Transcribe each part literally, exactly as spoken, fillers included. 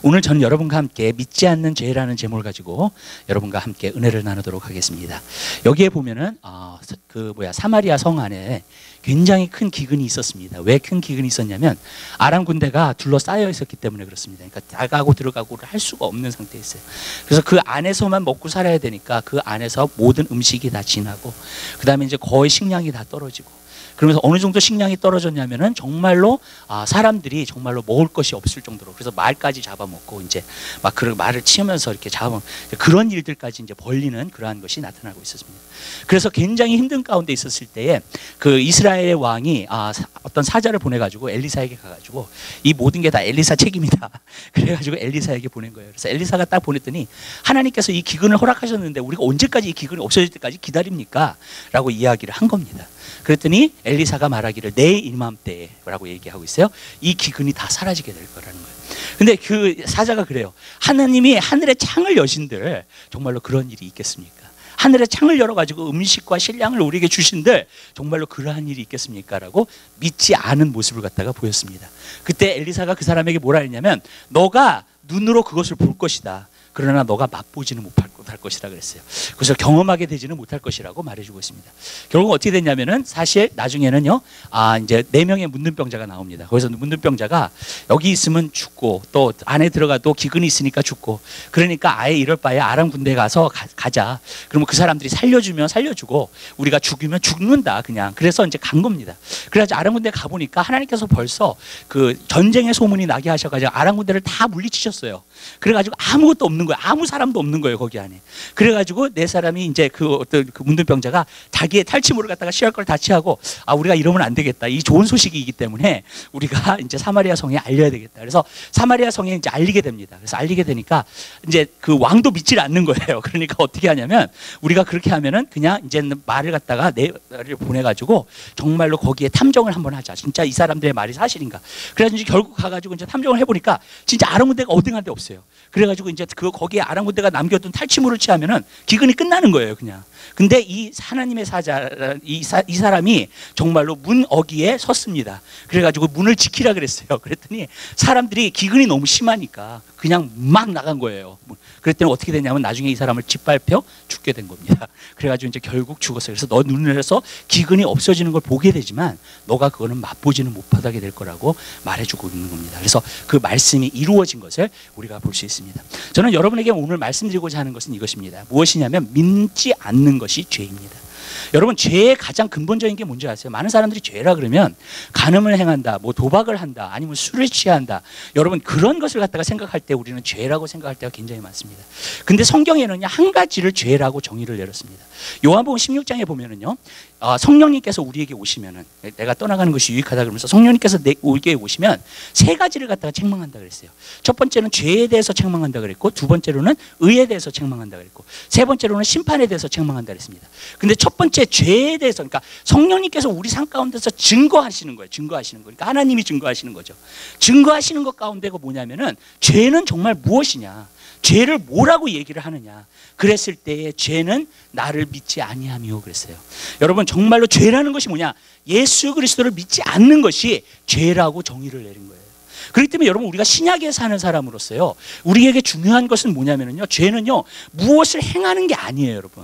오늘 저는 여러분과 함께 믿지 않는 죄라는 제목을 가지고 여러분과 함께 은혜를 나누도록 하겠습니다. 여기에 보면은 어, 그 뭐야 사마리아 성 안에 굉장히 큰 기근이 있었습니다. 왜 큰 기근이 있었냐면 아람 군대가 둘러싸여 있었기 때문에 그렇습니다. 그러니까 나가고 들어가고를 할 수가 없는 상태였어요. 그래서 그 안에서만 먹고 살아야 되니까 그 안에서 모든 음식이 다 지나고 그 다음에 이제 거의 식량이 다 떨어지고, 그러면서 어느 정도 식량이 떨어졌냐면은 정말로 아, 사람들이 정말로 먹을 것이 없을 정도로, 그래서 말까지 잡아먹고 이제 막 그런 말을 치면서 이렇게 잡아 그런 일들까지 이제 벌리는 그러한 것이 나타나고 있었습니다. 그래서 굉장히 힘든 가운데 있었을 때에 그 이스라엘의 왕이 아, 어떤 사자를 보내가지고 엘리사에게 가가지고 이 모든 게 다 엘리사 책임이다. 그래가지고 엘리사에게 보낸 거예요. 그래서 엘리사가 딱 보냈더니 하나님께서 이 기근을 허락하셨는데 우리가 언제까지 이 기근이 없어질 때까지 기다립니까? 라고 이야기를 한 겁니다. 그랬더니 엘리사가 말하기를 내 이맘때라고 얘기하고 있어요. 이 기근이 다 사라지게 될 거라는 거예요. 근데 그 사자가 그래요. 하나님이 하늘의 창을 여신들 정말로 그런 일이 있겠습니까? 하늘의 창을 열어가지고 음식과 식량을 우리에게 주신들 정말로 그러한 일이 있겠습니까? 라고 믿지 않은 모습을 갖다가 보였습니다. 그때 엘리사가 그 사람에게 뭐라 했냐면 너가 눈으로 그것을 볼 것이다. 그러나 너가 맛보지는 못할 것이라 그랬어요. 그래서 경험하게 되지는 못할 것이라고 말해주고 있습니다. 결국 어떻게 됐냐면은 사실 나중에는요, 아 이제 네 명의 문둥병자가 나옵니다. 거기서 문둥병자가 여기 있으면 죽고 또 안에 들어가도 기근이 있으니까 죽고, 그러니까 아예 이럴 바에 아람 군대에 가서 가, 가자. 그러면 그 사람들이 살려주면 살려주고 우리가 죽이면 죽는다 그냥. 그래서 이제 간 겁니다. 그래가지고 아람 군대 가 보니까 하나님께서 벌써 그 전쟁의 소문이 나게 하셔가지고 아람 군대를 다 물리치셨어요. 그래가지고 아무것도 없는 거예요. 아무 사람도 없는 거예요 거기 안에. 그래가지고 네 사람이 이제 그 어떤 그 문둥병자가 자기의 탈취물을 갖다가 시할 걸 다 취하고 아 우리가 이러면 안 되겠다. 이 좋은 소식이기 때문에 우리가 이제 사마리아 성에 알려야 되겠다. 그래서 사마리아 성에 이제 알리게 됩니다. 그래서 알리게 되니까 이제 그 왕도 믿질 않는 거예요. 그러니까 어떻게 하냐면 우리가 그렇게 하면은 그냥 이제 말을 갖다가 내를 보내가지고 정말로 거기에 탐정을 한번 하자. 진짜 이 사람들의 말이 사실인가. 그래가지고 결국 가가지고 이제 탐정을 해보니까 진짜 아람 군대가 어딘가데 없어요. 그래가지고 이제 그 거기에 아람 군대가 남겨둔 탈취물을 취하면은 기근이 끝나는 거예요, 그냥. 근데 이 하나님의 사자, 이, 사, 이 사람이 정말로 문 어귀에 섰습니다. 그래가지고 문을 지키라 그랬어요. 그랬더니 사람들이 기근이 너무 심하니까 그냥 막 나간 거예요. 그랬더니 어떻게 됐냐면 나중에 이 사람을 짓밟혀 죽게 된 겁니다. 그래가지고 이제 결국 죽었어요. 그래서 너 눈을 해서 기근이 없어지는 걸 보게 되지만 너가 그거는 맛보지는 못하게 될 거라고 말해주고 있는 겁니다. 그래서 그 말씀이 이루어진 것을 우리가 볼 수 있습니다. 저는 여러분에게 오늘 말씀드리고자 하는 것은 이것입니다. 무엇이냐면 믿지 않는 것이 죄입니다. 여러분 죄의 가장 근본적인 게 뭔지 아세요? 많은 사람들이 죄라 그러면 간음을 행한다, 뭐 도박을 한다, 아니면 술을 취한다. 여러분 그런 것을 갖다가 생각할 때 우리는 죄라고 생각할 때가 굉장히 많습니다. 근데 성경에는요 한 가지를 죄라고 정의를 내렸습니다. 요한복음 십육 장에 보면은요 어, 성령님께서 우리에게 오시면은 내가 떠나가는 것이 유익하다 그러면서 성령님께서 내, 우리에게 오시면 세 가지를 갖다가 책망한다 그랬어요. 첫 번째는 죄에 대해서 책망한다 그랬고, 두 번째로는 의에 대해서 책망한다 그랬고, 세 번째로는 심판에 대해서 책망한다 그랬습니다. 근데 첫 번째 죄에 대해서, 그러니까 성령님께서 우리 삶 가운데서 증거하시는 거예요. 증거하시는 거예요. 그러니까 하나님이 증거하시는 거죠. 증거하시는 것 가운데가 뭐냐면은 죄는 정말 무엇이냐, 죄를 뭐라고 얘기를 하느냐. 그랬을 때에 죄는 나를 믿지 아니하며 그랬어요. 여러분 정말로 죄라는 것이 뭐냐, 예수 그리스도를 믿지 않는 것이 죄라고 정의를 내린 거예요. 그렇기 때문에 여러분 우리가 신약에 사는 사람으로서요 우리에게 중요한 것은 뭐냐면요, 죄는요 무엇을 행하는 게 아니에요. 여러분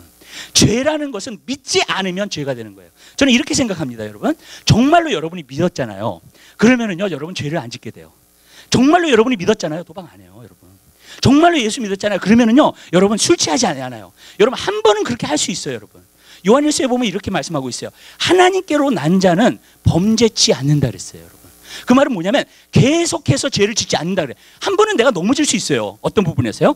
죄라는 것은 믿지 않으면 죄가 되는 거예요. 저는 이렇게 생각합니다. 여러분 정말로 여러분이 믿었잖아요. 그러면은요 여러분 죄를 안 짓게 돼요. 정말로 여러분이 믿었잖아요. 도박 안 해요. 여러분 정말로 예수 믿었잖아요. 그러면은요 여러분 술 취하지 않아요. 여러분 한 번은 그렇게 할 수 있어요. 여러분 요한일서에 보면 이렇게 말씀하고 있어요. 하나님께로 난 자는 범죄치 않는다 그랬어요. 여러분 그 말은 뭐냐면 계속해서 죄를 짓지 않는다 그래요. 한 번은 내가 넘어질 수 있어요. 어떤 부분에서요.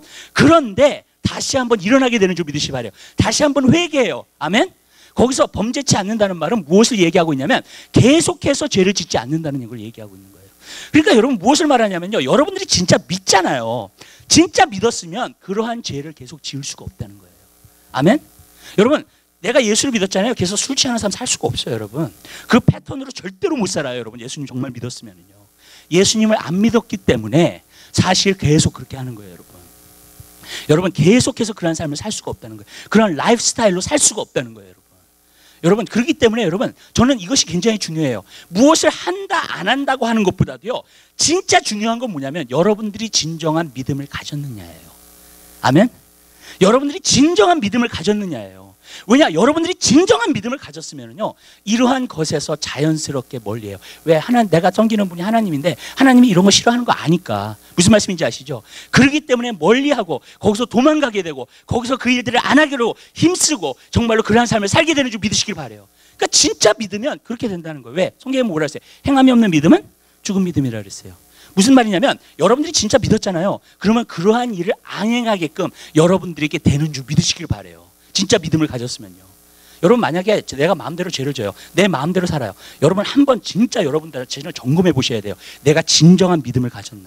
그런데 다시 한번 일어나게 되는 줄 믿으시 바래요. 다시 한번 회개해요. 아멘. 거기서 범죄치 않는다는 말은 무엇을 얘기하고 있냐면 계속해서 죄를 짓지 않는다는 걸 얘기하고 있는 거예요. 그러니까 여러분 무엇을 말하냐면요, 여러분들이 진짜 믿잖아요. 진짜 믿었으면 그러한 죄를 계속 지을 수가 없다는 거예요. 아멘. 여러분 내가 예수를 믿었잖아요. 계속 술 취하는 사람 살 수가 없어요. 여러분 그 패턴으로 절대로 못 살아요. 여러분 예수님 정말 믿었으면요. 예수님을 안 믿었기 때문에 사실 계속 그렇게 하는 거예요. 여러분 여러분 계속해서 그런 삶을 살 수가 없다는 거예요. 그런 라이프 스타일로 살 수가 없다는 거예요. 여러분 여러분, 그렇기 때문에 여러분, 저는 이것이 굉장히 중요해요. 무엇을 한다 안 한다고 하는 것보다도요, 진짜 중요한 건 뭐냐면 여러분들이 진정한 믿음을 가졌느냐예요. 아멘? 여러분들이 진정한 믿음을 가졌느냐예요. 왜냐? 여러분들이 진정한 믿음을 가졌으면요, 이러한 것에서 자연스럽게 멀리해요. 왜? 하나, 내가 섬기는 분이 하나님인데 하나님이 이런 거 싫어하는 거 아니까. 무슨 말씀인지 아시죠? 그렇기 때문에 멀리하고 거기서 도망가게 되고 거기서 그 일들을 안 하기로 힘쓰고 정말로 그러한 삶을 살게 되는 줄 믿으시길 바라요. 그러니까 진짜 믿으면 그렇게 된다는 거예요. 왜? 성경에 뭐라 했어요? 행함이 없는 믿음은 죽은 믿음이라 그랬어요. 무슨 말이냐면 여러분들이 진짜 믿었잖아요. 그러면 그러한 일을 안 행하게끔 여러분들에게 되는 줄 믿으시길 바라요. 진짜 믿음을 가졌으면요. 여러분, 만약에 내가 마음대로 죄를 져요. 내 마음대로 살아요. 여러분, 한번 진짜 여러분들 자신을 점검해 보셔야 돼요. 내가 진정한 믿음을 가졌나.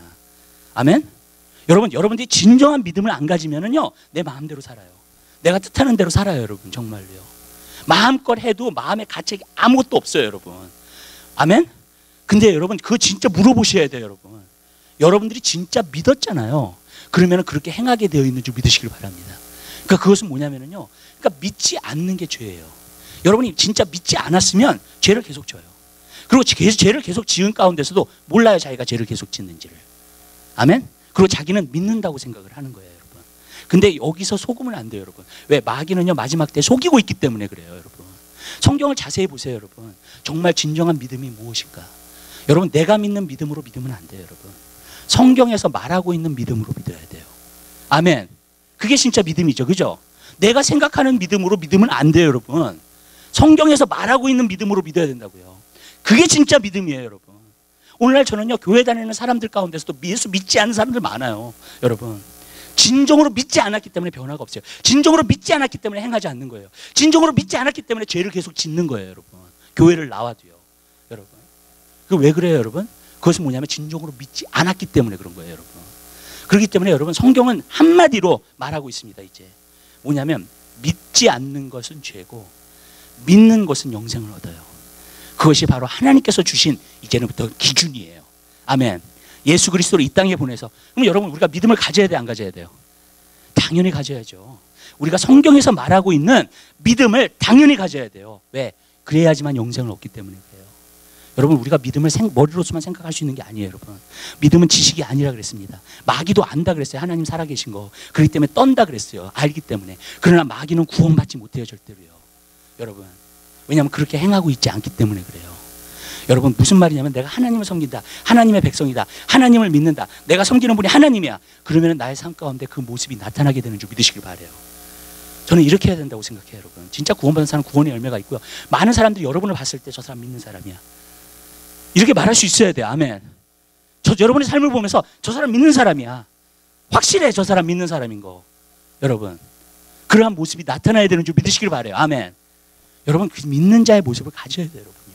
아멘? 여러분, 여러분들이 진정한 믿음을 안 가지면은요, 내 마음대로 살아요. 내가 뜻하는 대로 살아요, 여러분. 정말로요. 마음껏 해도 마음의 가책이 아무것도 없어요, 여러분. 아멘? 근데 여러분, 그거 진짜 물어보셔야 돼요, 여러분. 여러분들이 진짜 믿었잖아요. 그러면 그렇게 행하게 되어 있는 줄 믿으시길 바랍니다. 그러니까 그것은 뭐냐면요, 그러니까 믿지 않는 게 죄예요. 여러분이 진짜 믿지 않았으면 죄를 계속 져요. 그리고 죄를 계속 지은 가운데서도 몰라요, 자기가 죄를 계속 짓는지를. 아멘? 그리고 자기는 믿는다고 생각을 하는 거예요, 여러분. 근데 여기서 속으면 안 돼요, 여러분. 왜? 마귀는요, 마지막 때 속이고 있기 때문에 그래요, 여러분. 성경을 자세히 보세요, 여러분. 정말 진정한 믿음이 무엇일까? 여러분, 내가 믿는 믿음으로 믿으면 안 돼요, 여러분. 성경에서 말하고 있는 믿음으로 믿어야 돼요. 아멘. 그게 진짜 믿음이죠, 그죠? 내가 생각하는 믿음으로 믿으면 안 돼요, 여러분. 성경에서 말하고 있는 믿음으로 믿어야 된다고요. 그게 진짜 믿음이에요, 여러분. 오늘날 저는요, 교회 다니는 사람들 가운데서도 예수 믿지 않는 사람들 많아요, 여러분. 진정으로 믿지 않았기 때문에 변화가 없어요. 진정으로 믿지 않았기 때문에 행하지 않는 거예요. 진정으로 믿지 않았기 때문에 죄를 계속 짓는 거예요, 여러분. 교회를 나와도요, 여러분. 그 왜 그래요, 여러분? 그것은 뭐냐면 진정으로 믿지 않았기 때문에 그런 거예요, 여러분. 그렇기 때문에 여러분, 성경은 한마디로 말하고 있습니다. 이제 뭐냐면 믿지 않는 것은 죄고 믿는 것은 영생을 얻어요. 그것이 바로 하나님께서 주신 이제부터 기준이에요. 아멘. 예수 그리스도를 이 땅에 보내서, 그럼 여러분, 우리가 믿음을 가져야 돼, 안 가져야 돼요? 당연히 가져야죠. 우리가 성경에서 말하고 있는 믿음을 당연히 가져야 돼요. 왜? 그래야지만 영생을 얻기 때문에 그래요. 여러분, 우리가 믿음을 생, 머리로서만 생각할 수 있는 게 아니에요, 여러분. 믿음은 지식이 아니라 그랬습니다. 마귀도 안다 그랬어요. 하나님 살아계신 거. 그렇기 때문에 떤다 그랬어요. 알기 때문에. 그러나 마귀는 구원받지 못해요, 절대로요. 여러분, 왜냐하면 그렇게 행하고 있지 않기 때문에 그래요. 여러분, 무슨 말이냐면 내가 하나님을 섬긴다, 하나님의 백성이다, 하나님을 믿는다, 내가 섬기는 분이 하나님이야. 그러면 나의 삶 가운데 그 모습이 나타나게 되는 줄 믿으시길 바라요. 저는 이렇게 해야 된다고 생각해요, 여러분. 진짜 구원받은 사람은 구원의 열매가 있고요. 많은 사람들이 여러분을 봤을 때 저 사람 믿는 사람이야, 이렇게 말할 수 있어야 돼요. 아멘. 저 여러분의 삶을 보면서 저 사람 믿는 사람이야, 확실해, 저 사람 믿는 사람인 거. 여러분, 그러한 모습이 나타나야 되는 줄 믿으시길 바라요. 아멘. 여러분, 그 믿는 자의 모습을 가져야 돼요, 여러분요.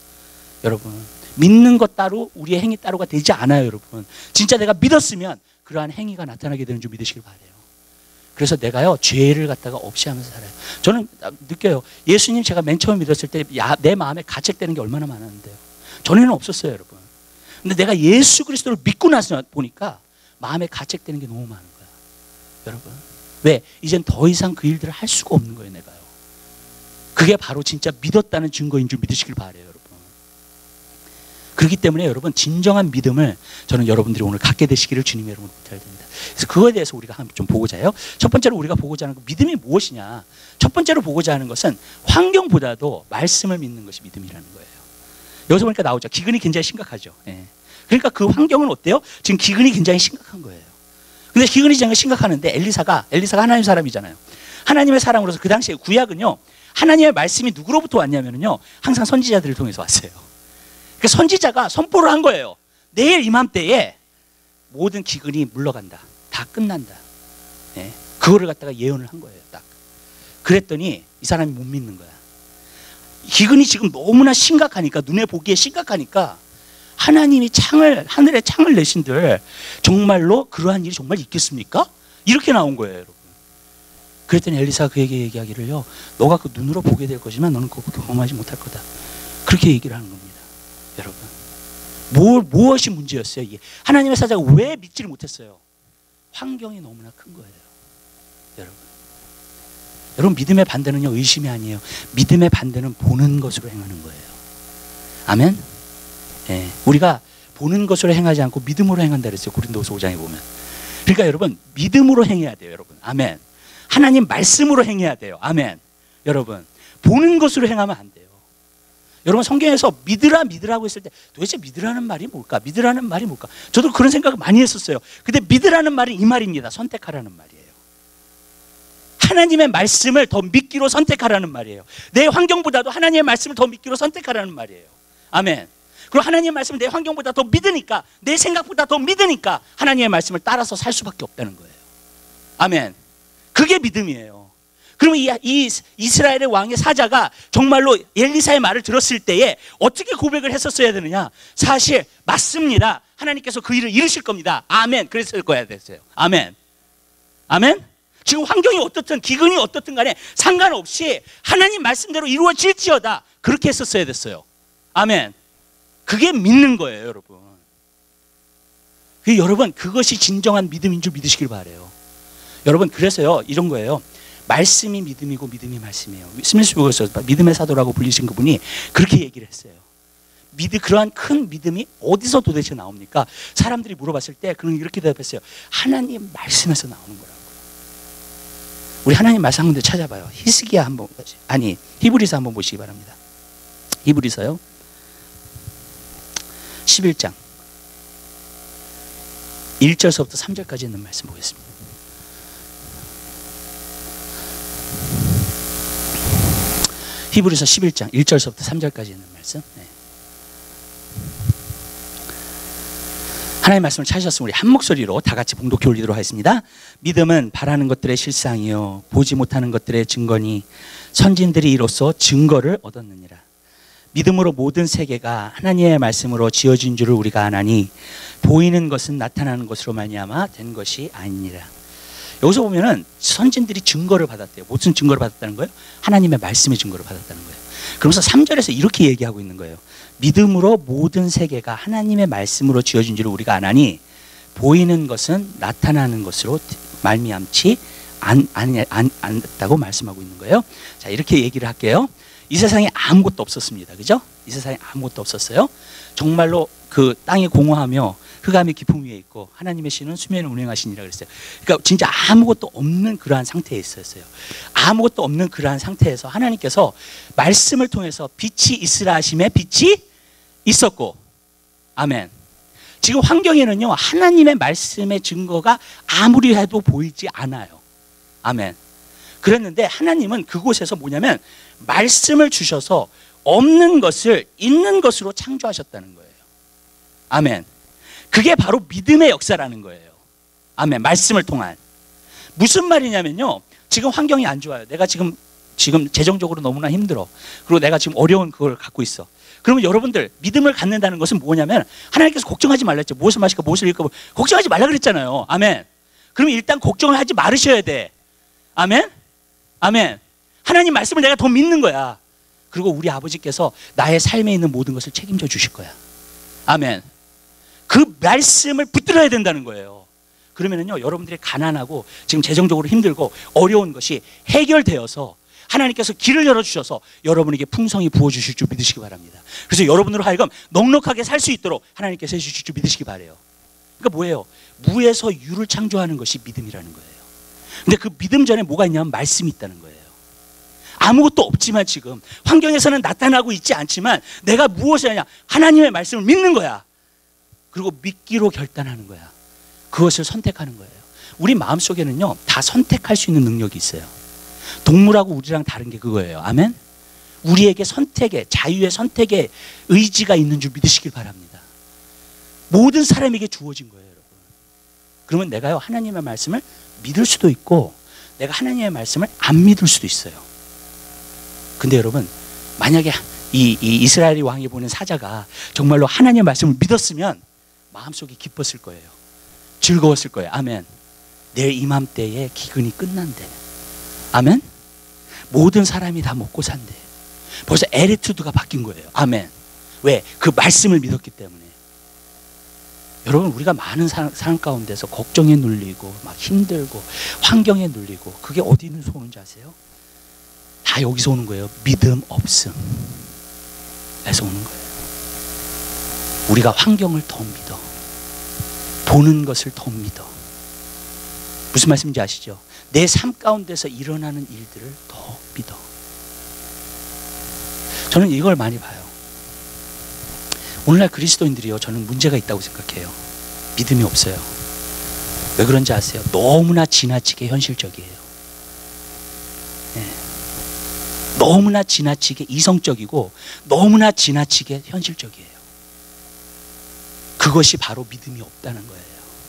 여러분, 믿는 것 따로 우리의 행위 따로가 되지 않아요, 여러분. 진짜 내가 믿었으면 그러한 행위가 나타나게 되는 줄 믿으시길 바라요. 그래서 내가요, 죄를 갖다가 없이 하면서 살아요. 저는 느껴요. 예수님 제가 맨 처음 믿었을 때 내 마음에 가책되는 게 얼마나 많았는데요. 전에는 없었어요, 여러분. 근데 내가 예수 그리스도를 믿고 나서 보니까 마음에 가책되는 게 너무 많은 거야, 여러분. 왜? 이젠 더 이상 그 일들을 할 수가 없는 거예요, 내가요. 그게 바로 진짜 믿었다는 증거인 줄 믿으시길 바라요, 여러분. 그렇기 때문에 여러분, 진정한 믿음을 저는 여러분들이 오늘 갖게 되시기를 주님의 이름으로 부탁을 드립니다. 그래서 그거에 대해서 우리가 한번 좀 보고자 해요. 첫 번째로 우리가 보고자 하는 거, 믿음이 무엇이냐? 첫 번째로 보고자 하는 것은 환경보다도 말씀을 믿는 것이 믿음이라는 거예요. 여기서 보니까 나오죠. 기근이 굉장히 심각하죠. 예. 그러니까 그 환경은 어때요? 지금 기근이 굉장히 심각한 거예요. 근데 기근이 굉장히 심각하는데 엘리사가 엘리사가 하나님 사람이잖아요. 하나님의 사람으로서 그 당시에 구약은요, 하나님의 말씀이 누구로부터 왔냐면요, 항상 선지자들을 통해서 왔어요. 그 선지자가 선포를 한 거예요. 내일 이맘때에 모든 기근이 물러간다, 다 끝난다. 예. 그거를 갖다가 예언을 한 거예요, 딱. 그랬더니 이 사람이 못 믿는 거야. 기근이 지금 너무나 심각하니까, 눈에 보기에 심각하니까 하나님이 창을, 하늘에 창을 내신들 정말로 그러한 일이 정말 있겠습니까? 이렇게 나온 거예요, 여러분. 그랬더니 엘리사가 그에게 얘기하기를요, 너가 그 눈으로 보게 될 것이지만 너는 그거 경험하지 못할 거다. 그렇게 얘기를 하는 겁니다, 여러분. 뭐, 무엇이 문제였어요? 이게 하나님의 사자가 왜 믿지를 못했어요? 환경이 너무나 큰 거예요, 여러분. 여러분, 믿음의 반대는요, 의심이 아니에요. 믿음의 반대는 보는 것으로 행하는 거예요. 아멘? 예, 우리가 보는 것으로 행하지 않고 믿음으로 행한다 그랬어요. 고린도후서 오 장에 보면. 그러니까 여러분, 믿음으로 행해야 돼요, 여러분. 아멘. 하나님 말씀으로 행해야 돼요. 아멘. 여러분, 보는 것으로 행하면 안 돼요. 여러분, 성경에서 믿으라 믿으라고 했을 때 도대체 믿으라는 말이 뭘까? 믿으라는 말이 뭘까? 저도 그런 생각을 많이 했었어요. 근데 믿으라는 말은 이 말입니다. 선택하라는 말이에요. 하나님의 말씀을 더 믿기로 선택하라는 말이에요. 내 환경보다도 하나님의 말씀을 더 믿기로 선택하라는 말이에요. 아멘. 그리고 하나님의 말씀을 내 환경보다 더 믿으니까, 내 생각보다 더 믿으니까 하나님의 말씀을 따라서 살 수밖에 없다는 거예요. 아멘. 그게 믿음이에요. 그러면 이, 이 이스라엘의 왕의 사자가 정말로 엘리사의 말을 들었을 때에 어떻게 고백을 했었어야 되느냐? 사실 맞습니다. 하나님께서 그 일을 이루실 겁니다. 아멘. 그랬을 거야 됐어요. 아멘. 아멘. 지금 환경이 어떻든 기근이 어떻든 간에 상관없이 하나님 말씀대로 이루어질지어다. 그렇게 했었어야 됐어요. 아멘. 그게 믿는 거예요, 여러분. 그 여러분, 그것이 진정한 믿음인 줄 믿으시길 바라요. 여러분, 그래서요, 이런 거예요. 말씀이 믿음이고 믿음이 말씀이에요. 스미스 부에서 믿음의 사도라고 불리신 그분이 그렇게 얘기를 했어요. 믿음, 그러한 큰 믿음이 어디서 도대체 나옵니까? 사람들이 물어봤을 때 그는 이렇게 대답했어요. 하나님 말씀에서 나오는 거라고요. 우리 하나님 말씀 한 군데 찾아봐요. 히스기야 한번, 아니 히브리서 한번 보시기 바랍니다. 히브리서요 십일 장 일 절서부터 삼 절까지 있는 말씀 보겠습니다. 히브리서 십일 장 일 절서부터 삼 절까지 있는 말씀. 네. 하나님의 말씀을 찾으셨으면 우리 한 목소리로 다 같이 봉독해 올리도록 하겠습니다. 믿음은 바라는 것들의 실상이요 보지 못하는 것들의 증거니 선진들이 이로써 증거를 얻었느니라. 믿음으로 모든 세계가 하나님의 말씀으로 지어진 줄을 우리가 아나니 보이는 것은 나타나는 것으로 말미암아 된 것이 아니니라. 여기서 보면은 선진들이 증거를 받았대요. 무슨 증거를 받았다는 거예요? 하나님의 말씀의 증거를 받았다는 거예요. 그러면서 삼 절에서 이렇게 얘기하고 있는 거예요. 믿음으로 모든 세계가 하나님의 말씀으로 지어진 줄을 우리가 아나니 보이는 것은 나타나는 것으로 말미암지 안, 안, 안, 않다고 말씀하고 있는 거예요. 자, 이렇게 얘기를 할게요. 이 세상에 아무것도 없었습니다. 그죠? 이 세상에 아무것도 없었어요. 정말로 그 땅에 공허하며 흑암이 깊음 위에 있고 하나님의 신은 수면을 운행하시니라 그랬어요. 그러니까 진짜 아무것도 없는 그러한 상태에 있었어요. 아무것도 없는 그러한 상태에서 하나님께서 말씀을 통해서 빛이 있으라 하심에 빛이 있었고, 아멘. 지금 환경에는요 하나님의 말씀의 증거가 아무리 해도 보이지 않아요. 아멘. 그랬는데 하나님은 그곳에서 뭐냐면 말씀을 주셔서 없는 것을 있는 것으로 창조하셨다는 거예요. 아멘. 그게 바로 믿음의 역사라는 거예요. 아멘. 말씀을 통한. 무슨 말이냐면요, 지금 환경이 안 좋아요. 내가 지금 지금 재정적으로 너무나 힘들어. 그리고 내가 지금 어려운 그걸 갖고 있어. 그러면 여러분들 믿음을 갖는다는 것은 뭐냐면 하나님께서 걱정하지 말라 했죠. 무엇을 마실까 무엇을 입을까 걱정하지 말라 그랬잖아요. 아멘. 그럼 일단 걱정을 하지 말으셔야 돼. 아멘. 아멘. 하나님 말씀을 내가 더 믿는 거야. 그리고 우리 아버지께서 나의 삶에 있는 모든 것을 책임져 주실 거야. 아멘. 그 말씀을 붙들어야 된다는 거예요. 그러면은요 여러분들이 가난하고 지금 재정적으로 힘들고 어려운 것이 해결되어서 하나님께서 길을 열어주셔서 여러분에게 풍성히 부어주실 줄 믿으시기 바랍니다. 그래서 여러분으로 하여금 넉넉하게 살 수 있도록 하나님께서 해주실 줄 믿으시기 바라요. 그러니까 뭐예요? 무에서 유를 창조하는 것이 믿음이라는 거예요. 근데 그 믿음 전에 뭐가 있냐면 말씀이 있다는 거예요. 아무것도 없지만 지금 환경에서는 나타나고 있지 않지만 내가 무엇을 하냐? 하나님의 말씀을 믿는 거야. 그리고 믿기로 결단하는 거야. 그것을 선택하는 거예요. 우리 마음속에는요 다 선택할 수 있는 능력이 있어요. 동물하고 우리랑 다른 게 그거예요. 아멘. 우리에게 선택의 자유의 선택의 의지가 있는 줄 믿으시길 바랍니다. 모든 사람에게 주어진 거예요, 여러분. 그러면 내가요 하나님의 말씀을 믿을 수도 있고 내가 하나님의 말씀을 안 믿을 수도 있어요. 근데 여러분 만약에 이, 이 이스라엘의 왕이 보낸 사자가 정말로 하나님의 말씀을 믿었으면 마음속이 기뻤을 거예요. 즐거웠을 거예요. 아멘. 내일 이맘때에 기근이 끝난대. 아멘. 모든 사람이 다 먹고 산대. 벌써 애티튜드가 바뀐 거예요. 아멘. 왜? 그 말씀을 믿었기 때문에. 여러분 우리가 많은 사, 삶 가운데서 걱정에 눌리고 막 힘들고 환경에 눌리고 그게 어디 있는 소원인지 아세요? 다 여기서 오는 거예요. 믿음 없음 에서 오는 거예요. 우리가 환경을 더 믿어. 보는 것을 더 믿어. 무슨 말씀인지 아시죠? 내 삶 가운데서 일어나는 일들을 더 믿어. 저는 이걸 많이 봐요. 오늘날 그리스도인들이요, 저는 문제가 있다고 생각해요. 믿음이 없어요. 왜 그런지 아세요? 너무나 지나치게 현실적이에요. 네. 너무나 지나치게 이성적이고 너무나 지나치게 현실적이에요. 그것이 바로 믿음이 없다는 거예요.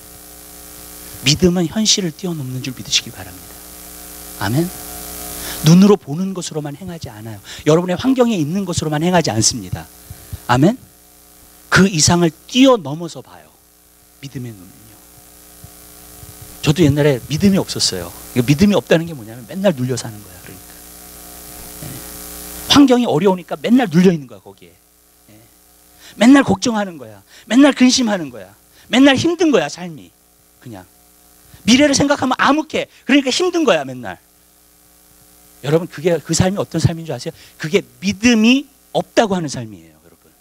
믿음은 현실을 뛰어넘는 줄 믿으시기 바랍니다. 아멘. 눈으로 보는 것으로만 행하지 않아요. 여러분의 환경에 있는 것으로만 행하지 않습니다. 아멘. 그 이상을 뛰어넘어서 봐요. 믿음의 눈은요. 저도 옛날에 믿음이 없었어요. 믿음이 없다는 게 뭐냐면 맨날 눌려 사는 거야. 그러니까 네. 환경이 어려우니까 맨날 눌려 있는 거야 거기에. 네. 맨날 걱정하는 거야. 맨날 근심하는 거야. 맨날 힘든 거야 삶이. 그냥 미래를 생각하면 암흑해. 그러니까 힘든 거야 맨날. 여러분 그게 그 삶이 어떤 삶인 줄 아세요? 그게 믿음이 없다고 하는 삶이에요. 여러분.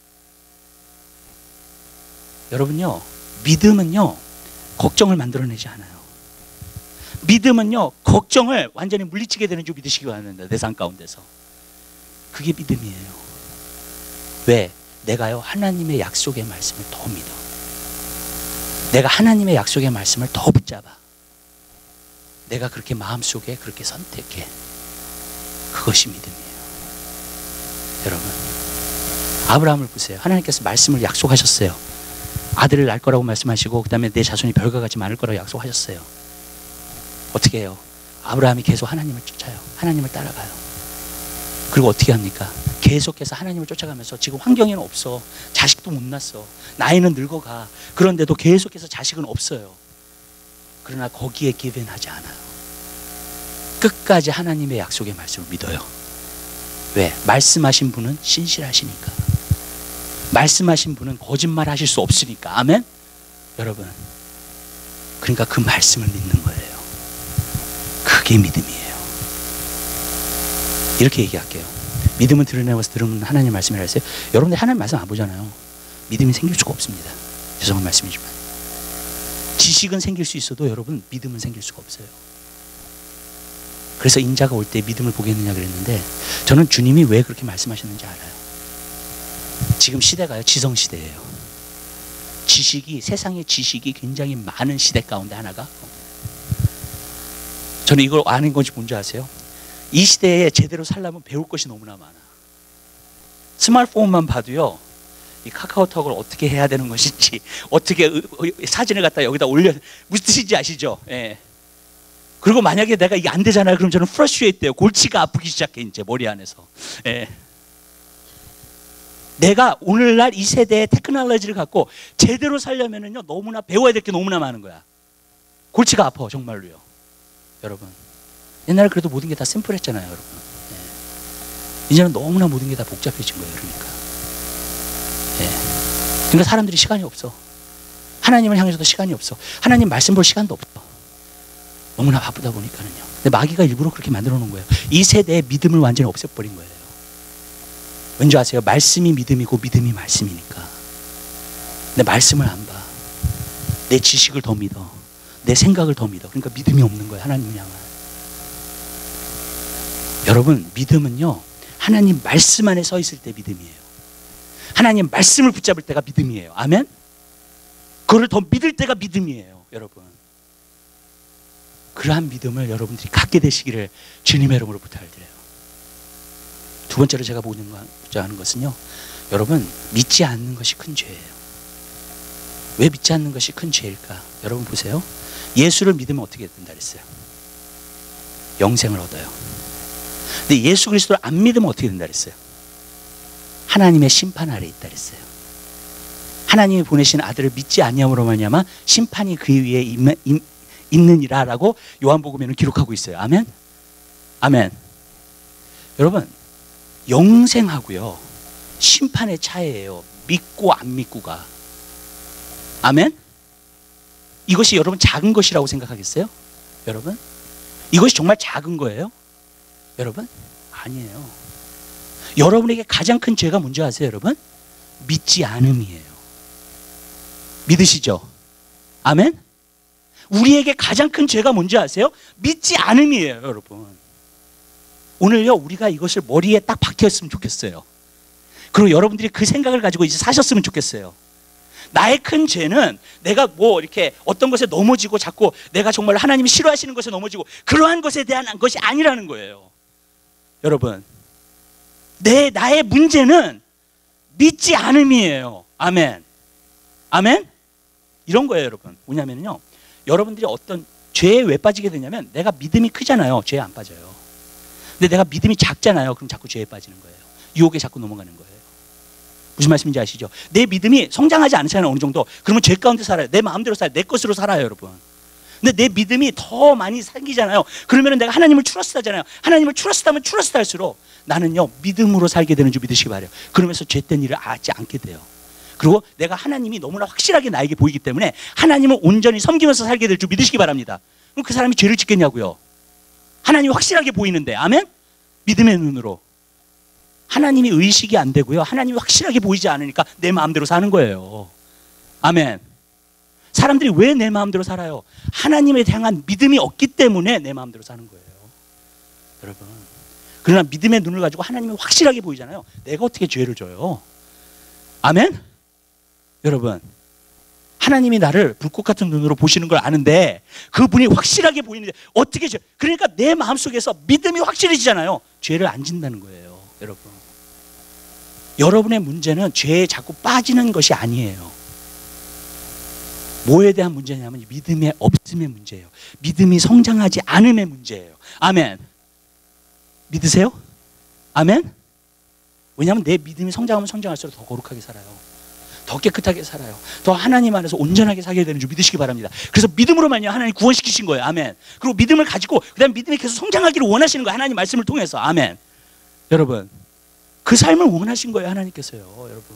여러분요, 믿음은요 걱정을 만들어내지 않아요. 믿음은요 걱정을 완전히 물리치게 되는 줄 믿으시기 바랍니다. 내 삶 가운데서. 그게 믿음이에요. 왜? 내가요 하나님의 약속의 말씀을 더 믿어. 내가 하나님의 약속의 말씀을 더 붙잡아. 내가 그렇게 마음속에 그렇게 선택해. 그것이 믿음이에요. 여러분, 아브라함을 보세요. 하나님께서 말씀을 약속하셨어요. 아들을 낳을 거라고 말씀하시고 그 다음에 내 자손이 별과 같이 많을 거라고 약속하셨어요. 어떻게 해요? 아브라함이 계속 하나님을 쫓아요. 하나님을 따라가요. 그리고 어떻게 합니까? 계속해서 하나님을 쫓아가면서 지금 환경에는 없어. 자식도 못 낳았어. 나이는 늙어가. 그런데도 계속해서 자식은 없어요. 그러나 거기에 기ven하지 않아요. 끝까지 하나님의 약속의 말씀을 믿어요. 왜? 말씀하신 분은 신실하시니까. 말씀하신 분은 거짓말 하실 수 없으니까. 아멘? 여러분, 그러니까 그 말씀을 믿는 거예요. 그게 믿음이에요. 이렇게 얘기할게요. 믿음은 드러내면서 들으면 하나님 말씀이라 했어요. 여러분들 하나님 말씀 안 보잖아요. 믿음이 생길 수가 없습니다. 죄송한 말씀이지만. 지식은 생길 수 있어도 여러분 믿음은 생길 수가 없어요. 그래서 인자가 올 때 믿음을 보겠느냐 그랬는데 저는 주님이 왜 그렇게 말씀하셨는지 알아요. 지금 시대가요 지성시대예요. 지식이, 세상의 지식이 굉장히 많은 시대 가운데 하나가, 저는 이걸 아는 것이 뭔지 아세요? 이 시대에 제대로 살려면 배울 것이 너무나 많아. 스마트폰만 봐도요, 이 카카오톡을 어떻게 해야 되는 것인지, 어떻게 사진을 갖다 여기다 올려, 무슨 뜻인지 아시죠? 예. 그리고 만약에 내가 이게 안 되잖아요. 그럼 저는 프러스트레이트 돼요. 골치가 아프기 시작해, 이제 머리 안에서. 예. 내가 오늘날 이 세대의 테크놀로지를 갖고 제대로 살려면은요, 너무나 배워야 될 게 너무나 많은 거야. 골치가 아파, 정말로요. 여러분. 옛날에 그래도 모든 게 다 심플했잖아요, 여러분. 예. 이제는 너무나 모든 게 다 복잡해진 거예요, 그러니까. 예. 그러니까 사람들이 시간이 없어. 하나님을 향해서도 시간이 없어. 하나님 말씀 볼 시간도 없어. 너무나 바쁘다 보니까는요. 근데 마귀가 일부러 그렇게 만들어 놓은 거예요. 이 세대의 믿음을 완전히 없애버린 거예요. 왠지 아세요? 말씀이 믿음이고 믿음이 말씀이니까. 내 말씀을 안 봐. 내 지식을 더 믿어. 내 생각을 더 믿어. 그러니까 믿음이 없는 거예요. 하나님을 향한. 여러분, 믿음은요, 하나님 말씀 안에 서 있을 때 믿음이에요. 하나님 말씀을 붙잡을 때가 믿음이에요. 아멘? 그걸 더 믿을 때가 믿음이에요, 여러분. 그러한 믿음을 여러분들이 갖게 되시기를 주님의 이름으로 부탁을 드려요. 두 번째로 제가 보고자 하는 것은요, 여러분, 믿지 않는 것이 큰 죄예요. 왜 믿지 않는 것이 큰 죄일까? 여러분 보세요. 예수를 믿으면 어떻게 된다 그랬어요? 영생을 얻어요. 근데 예수 그리스도를 안 믿으면 어떻게 된다 그랬어요? 하나님의 심판 아래에 있다 그랬어요. 하나님이 보내신 아들을 믿지 아니함으로 말미암아 심판이 그 위에 있느니라 라고 요한복음에는 기록하고 있어요. 아멘? 아멘. 여러분, 영생하고요, 심판의 차이예요. 믿고 안 믿고가. 아멘? 이것이 여러분 작은 것이라고 생각하겠어요? 여러분? 이것이 정말 작은 거예요? 여러분? 아니에요. 여러분에게 가장 큰 죄가 뭔지 아세요, 여러분? 믿지 않음이에요. 믿으시죠? 아멘? 우리에게 가장 큰 죄가 뭔지 아세요? 믿지 않음이에요, 여러분. 오늘요, 우리가 이것을 머리에 딱 박혔으면 좋겠어요. 그리고 여러분들이 그 생각을 가지고 이제 사셨으면 좋겠어요. 나의 큰 죄는 내가 뭐 이렇게 어떤 것에 넘어지고 자꾸 내가 정말 하나님이 싫어하시는 것에 넘어지고 그러한 것에 대한 것이 아니라는 거예요. 여러분, 내 나의 문제는 믿지 않음이에요. 아멘. 아멘. 이런 거예요, 여러분. 뭐냐면요, 여러분들이 어떤 죄에 왜 빠지게 되냐면 내가 믿음이 크잖아요. 죄에 안 빠져요. 근데 내가 믿음이 작잖아요. 그럼 자꾸 죄에 빠지는 거예요. 유혹에 자꾸 넘어가는 거예요. 무슨 말씀인지 아시죠? 내 믿음이 성장하지 않잖아요, 어느 정도. 그러면 죄 가운데 살아요. 내 마음대로 살아요. 내 것으로 살아요, 여러분. 근데 내 믿음이 더 많이 생기잖아요. 그러면 내가 하나님을 트러스트하잖아요. 하나님을 트러스트하면 트러스트할수록 나는요, 믿음으로 살게 되는 줄 믿으시기 바라요. 그러면서 죄된 일을 하지 않게 돼요. 그리고 내가 하나님이 너무나 확실하게 나에게 보이기 때문에 하나님을 온전히 섬기면서 살게 될 줄 믿으시기 바랍니다. 그럼 그 사람이 죄를 짓겠냐고요? 하나님이 확실하게 보이는데. 아멘? 믿음의 눈으로. 하나님이 의식이 안 되고요, 하나님이 확실하게 보이지 않으니까 내 마음대로 사는 거예요. 아멘. 사람들이 왜 내 마음대로 살아요? 하나님에 대한 믿음이 없기 때문에 내 마음대로 사는 거예요, 여러분. 그러나 믿음의 눈을 가지고 하나님이 확실하게 보이잖아요. 내가 어떻게 죄를 져요? 아멘? 여러분, 하나님이 나를 불꽃 같은 눈으로 보시는 걸 아는데 그분이 확실하게 보이는데 어떻게 죄? 그러니까 내 마음속에서 믿음이 확실해지잖아요. 죄를 안 진다는 거예요, 여러분. 여러분의 문제는 죄에 자꾸 빠지는 것이 아니에요. 뭐에 대한 문제냐면 믿음의 없음의 문제예요. 믿음이 성장하지 않음의 문제예요. 아멘. 믿으세요? 아멘. 왜냐하면 내 믿음이 성장하면 성장할수록 더 거룩하게 살아요. 더 깨끗하게 살아요. 더 하나님 안에서 온전하게 살게 되는 줄 믿으시기 바랍니다. 그래서 믿음으로 말미암아 하나님 구원시키신 거예요. 아멘. 그리고 믿음을 가지고 그다음 믿음이 계속 성장하기를 원하시는 거예요. 하나님 말씀을 통해서. 아멘. 여러분, 그 삶을 원하신 거예요, 하나님께서요, 여러분.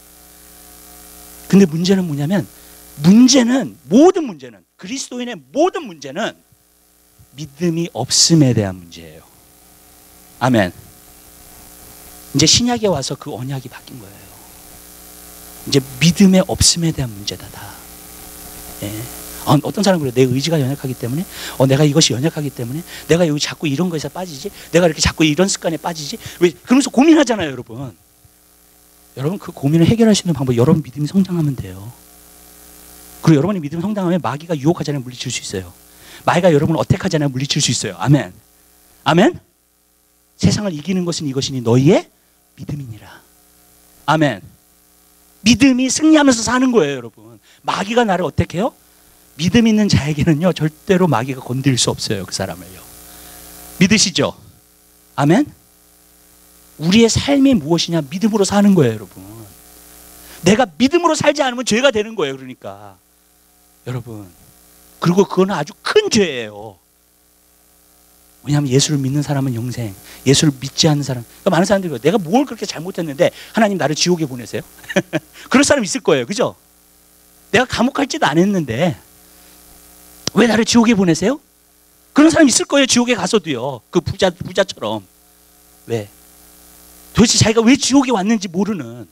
근데 문제는 뭐냐면, 문제는, 모든 문제는, 그리스도인의 모든 문제는 믿음이 없음에 대한 문제예요. 아멘. 이제 신약에 와서 그 언약이 바뀐 거예요. 이제 믿음의 없음에 대한 문제다, 다. 예. 어, 어떤 사람은 그래요. 내 의지가 연약하기 때문에, 어, 내가 이것이 연약하기 때문에, 내가 여기 자꾸 이런 것에 빠지지, 내가 이렇게 자꾸 이런 습관에 빠지지, 왜 그러면서 고민하잖아요, 여러분. 여러분, 그 고민을 해결하시는 방법, 여러분 믿음이 성장하면 돼요. 그리고 여러분이 믿음이 성장하면 마귀가 유혹하지 않으면 물리칠 수 있어요. 마귀가 여러분을 어택하지 않으면 물리칠 수 있어요. 아멘. 아멘. 세상을 이기는 것은 이것이니 너희의 믿음이니라. 아멘. 믿음이 승리하면서 사는 거예요, 여러분. 마귀가 나를 어택해요? 믿음 있는 자에게는요, 절대로 마귀가 건드릴 수 없어요, 그 사람을요. 믿으시죠? 아멘? 우리의 삶이 무엇이냐? 믿음으로 사는 거예요, 여러분. 내가 믿음으로 살지 않으면 죄가 되는 거예요, 그러니까. 여러분. 그리고 그건 아주 큰 죄예요. 왜냐하면 예수를 믿는 사람은 영생, 예수를 믿지 않는 사람, 그러니까 많은 사람들이 그래요. 내가 뭘 그렇게 잘못했는데 하나님 나를 지옥에 보내세요? 그럴 사람 있을 거예요, 그죠? 내가 감옥 갈 짓도 안 했는데 왜 나를 지옥에 보내세요? 그런 사람 있을 거예요, 지옥에 가서도요. 그 부자, 부자처럼. 왜? 도대체 자기가 왜 지옥에 왔는지 모르는.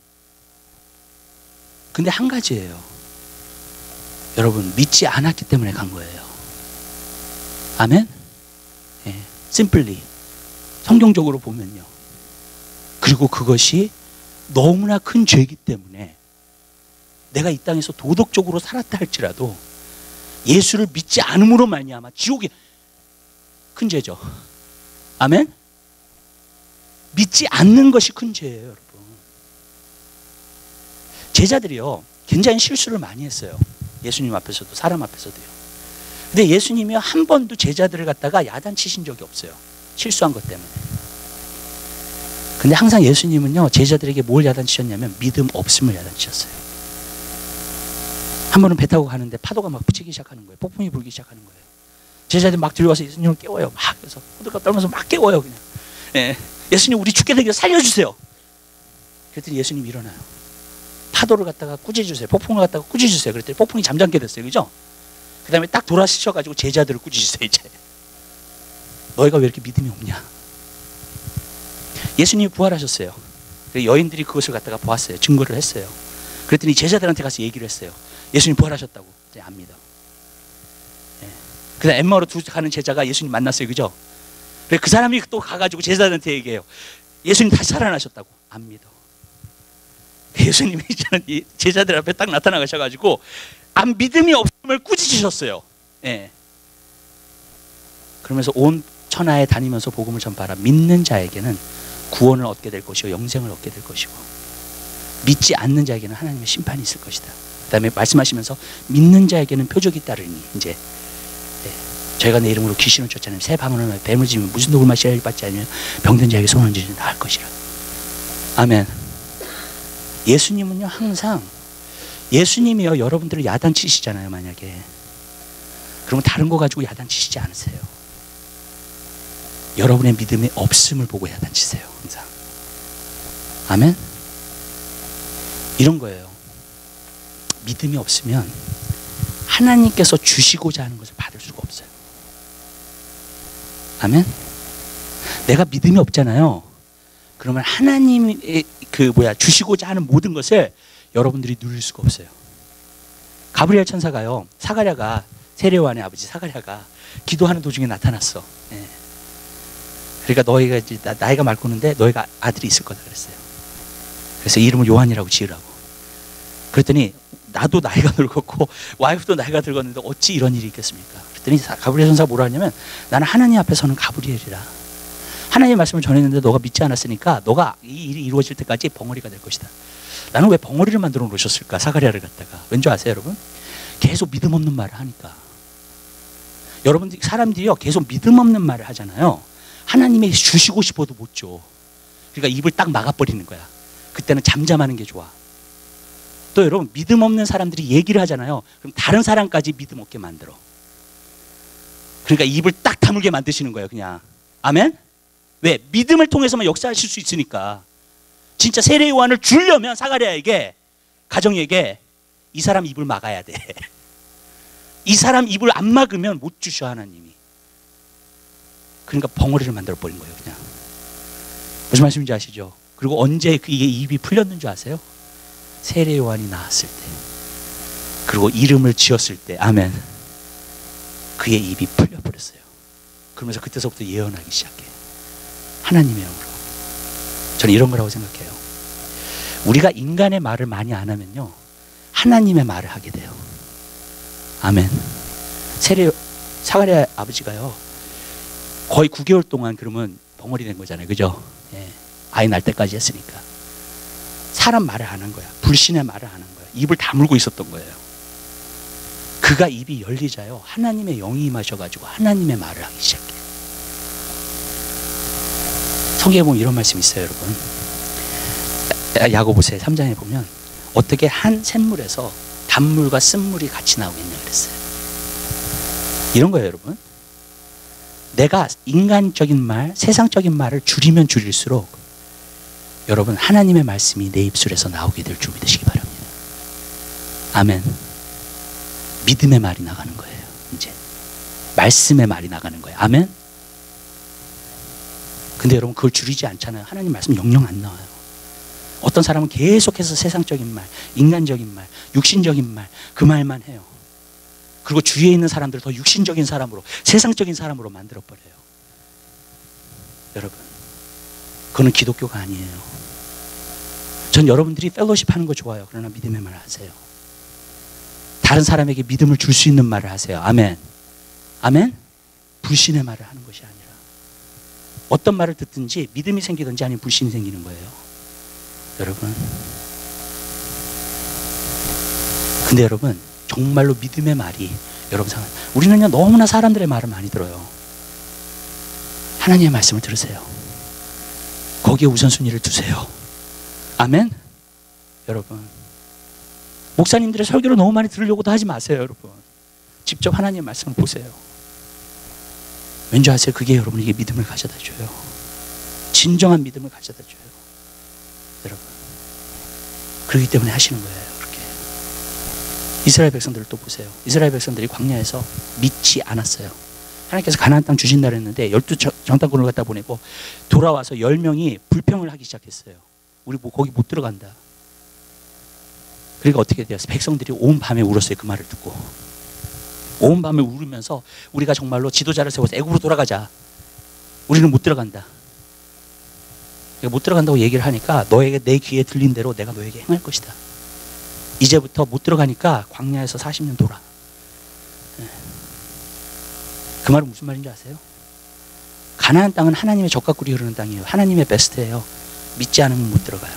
근데 한 가지예요. 여러분, 믿지 않았기 때문에 간 거예요. 아멘? 예, 심플리. 성경적으로 보면요. 그리고 그것이 너무나 큰 죄이기 때문에 내가 이 땅에서 도덕적으로 살았다 할지라도 예수를 믿지 않음으로 말미암아 지옥에 큰 죄죠. 아멘? 믿지 않는 것이 큰 죄예요, 여러분. 제자들이요, 굉장히 실수를 많이 했어요. 예수님 앞에서도 사람 앞에서도요. 근데 예수님이 한 번도 제자들을 갖다가 야단치신 적이 없어요. 실수한 것 때문에. 근데 항상 예수님은요, 제자들에게 뭘 야단치셨냐면 믿음 없음을 야단치셨어요. 한 번은 배 타고 가는데 파도가 막 붙이기 시작하는 거예요. 폭풍이 불기 시작하는 거예요. 제자들이 막 들어와서 예수님을 깨워요. 막 그래서 호들갑 떨면서 막 깨워요, 그냥. 예. 예수님, 우리 죽게 되길 살려주세요. 그랬더니 예수님 일어나요. 파도를 갖다가 꾸짖으세요. 폭풍을 갖다가 꾸짖으세요. 그랬더니 폭풍이 잠잠게 됐어요, 그죠? 그 다음에 딱 돌아서셔가지고 제자들을 꾸짖으세요, 이제. 너희가 왜 이렇게 믿음이 없냐? 예수님이 부활하셨어요. 여인들이 그것을 갖다가 보았어요. 증거를 했어요. 그랬더니 제자들한테 가서 얘기를 했어요. 예수님 부활하셨다고. 네, 안 믿어. 예. 그다음 엠마오로 두 가는 제자가 예수님 만났어요. 그죠? 그래 그 사람이 또 가가지고 제자들한테 얘기해요. 예수님 다시 살아나셨다고. 안 믿어. 예수님이 이제는 제자들 앞에 딱 나타나셔가지고 안 믿음이 없음을 꾸짖으셨어요. 예. 그러면서 온 천하에 다니면서 복음을 전파하라. 믿는 자에게는 구원을 얻게 될 것이고 영생을 얻게 될 것이고, 믿지 않는 자에게는 하나님의 심판이 있을 것이다. 그 다음에 말씀하시면서 믿는 자에게는 표적이 따르니, 이제 예. 저희가 내 이름으로 귀신을 쫓아내면 새 방언을 하며 뱀을 지면 무슨 독을 마시라 받지 않으면 병든 자에게 소원을 지르는 나을 것이라. 아멘. 예수님은요 항상, 예수님이요 여러분들을 야단치시잖아요. 만약에 그러면 다른 거 가지고 야단치시지 않으세요. 여러분의 믿음의 없음을 보고 야단치세요. 항상. 아멘. 이런 거예요. 믿음이 없으면 하나님께서 주시고자 하는 것을 받을 수가 없어요. 아멘. 내가 믿음이 없잖아요. 그러면 하나님의 그 뭐야 주시고자 하는 모든 것을 여러분들이 누릴 수가 없어요. 가브리엘 천사가요, 사가랴가, 세례요한의 아버지 사가랴가 기도하는 도중에 나타났어. 예. 그러니까 너희가 이제 나이가 많고는데 너희가 아들이 있을 거다 그랬어요. 그래서 이름을 요한이라고 지으라고. 그랬더니 나도 나이가 늙었고 와이프도 나이가 늙었는데 어찌 이런 일이 있겠습니까? 그랬더니 가브리엘 천사가 뭐라 하냐면, 나는 하나님 앞에 서는 가브리엘이라. 하나님의 말씀을 전했는데 너가 믿지 않았으니까 너가 이 일이 이루어질 때까지 벙어리가 될 것이다. 나는 왜 벙어리를 만들어 놓으셨을까? 사가랴를 갖다가. 왠지 아세요 여러분? 계속 믿음 없는 말을 하니까. 여러분들 사람들이요 계속 믿음 없는 말을 하잖아요. 하나님이 주시고 싶어도 못 줘. 그러니까 입을 딱 막아버리는 거야. 그때는 잠잠하는 게 좋아. 또 여러분 믿음 없는 사람들이 얘기를 하잖아요. 그럼 다른 사람까지 믿음 없게 만들어. 그러니까 입을 딱 다물게 만드시는 거예요. 그냥. 아멘? 왜? 믿음을 통해서만 역사하실 수 있으니까. 진짜 세례 요한을 주려면 사가랴에게, 가정에게 이 사람 입을 막아야 돼. 이 사람 입을 안 막으면 못 주셔 하나님이. 그러니까 벙어리를 만들어 버린 거예요. 그냥. 무슨 말씀인지 아시죠? 그리고 언제 이게 입이 풀렸는 줄 아세요? 세례 요한이 나왔을 때, 그리고 이름을 지었을 때. 아멘. 그의 입이 풀려버렸어요. 그러면서 그때서부터 예언하기 시작해. 하나님의 영으로. 저는 이런 거라고 생각해요. 우리가 인간의 말을 많이 안 하면요 하나님의 말을 하게 돼요. 아멘. 세례 사가랴 아버지가요 거의 구 개월 동안 그러면 벙어리 된 거잖아요. 그죠? 예. 아이 날 때까지 했으니까. 사람 말을 안 한 거야. 불신의 말을 안 한 거야. 입을 다물고 있었던 거예요. 그가 입이 열리자요 하나님의 영이 임하셔가지고 하나님의 말을 하기 시작해. 성경에 보면 이런 말씀이 있어요 여러분. 야고보서 삼 장에 보면 어떻게 한 샘물에서 단물과 쓴물이 같이 나오겠냐 그랬어요. 이런 거예요 여러분. 내가 인간적인 말, 세상적인 말을 줄이면 줄일수록 여러분 하나님의 말씀이 내 입술에서 나오게 될 줄 믿으시기 바랍니다. 아멘. 믿음의 말이 나가는 거예요. 이제 말씀의 말이 나가는 거예요. 아멘. 근데 여러분 그걸 줄이지 않잖아요. 하나님 말씀 영영 안 나와요. 어떤 사람은 계속해서 세상적인 말, 인간적인 말, 육신적인 말, 그 말만 해요. 그리고 주위에 있는 사람들을 더 육신적인 사람으로, 세상적인 사람으로 만들어버려요. 여러분 그거는 기독교가 아니에요. 전 여러분들이 펠로십 하는 거 좋아요. 그러나 믿음의 말을 하세요. 다른 사람에게 믿음을 줄 수 있는 말을 하세요. 아멘. 아멘. 불신의 말을 하는 것이 아니라 어떤 말을 듣든지 믿음이 생기든지 아니면 불신이 생기는 거예요. 여러분. 근데 여러분 정말로 믿음의 말이 여러분 상관. 우리는요 너무나 사람들의 말을 많이 들어요. 하나님의 말씀을 들으세요. 거기에 우선순위를 두세요. 아멘. 여러분 목사님들의 설교를 너무 많이 들으려고도 하지 마세요. 여러분 직접 하나님의 말씀을 보세요. 왠지 아세요? 그게 여러분에게 믿음을 가져다 줘요. 진정한 믿음을 가져다 줘요. 여러분 그렇기 때문에 하시는 거예요. 그렇게 이스라엘 백성들을 또 보세요. 이스라엘 백성들이 광야에서 믿지 않았어요. 하나님께서 가나안 땅 주신다 그랬는데 열두 정탐꾼을 갖다 보내고 돌아와서 열 명이 불평을 하기 시작했어요. 우리 뭐 거기 못 들어간다. 그러니까 어떻게 돼요? 백성들이 온 밤에 울었어요. 그 말을 듣고. 온 밤에 울으면서 우리가 정말로 지도자를 세워서 애굽으로 돌아가자. 우리는 못 들어간다. 못 들어간다고 얘기를 하니까 너에게 내 귀에 들린 대로 내가 너에게 행할 것이다. 이제부터 못 들어가니까 광야에서 사십 년 돌아. 그 말은 무슨 말인지 아세요? 가나안 땅은 하나님의 젖과 꿀이 흐르는 땅이에요. 하나님의 베스트예요. 믿지 않으면 못 들어가요.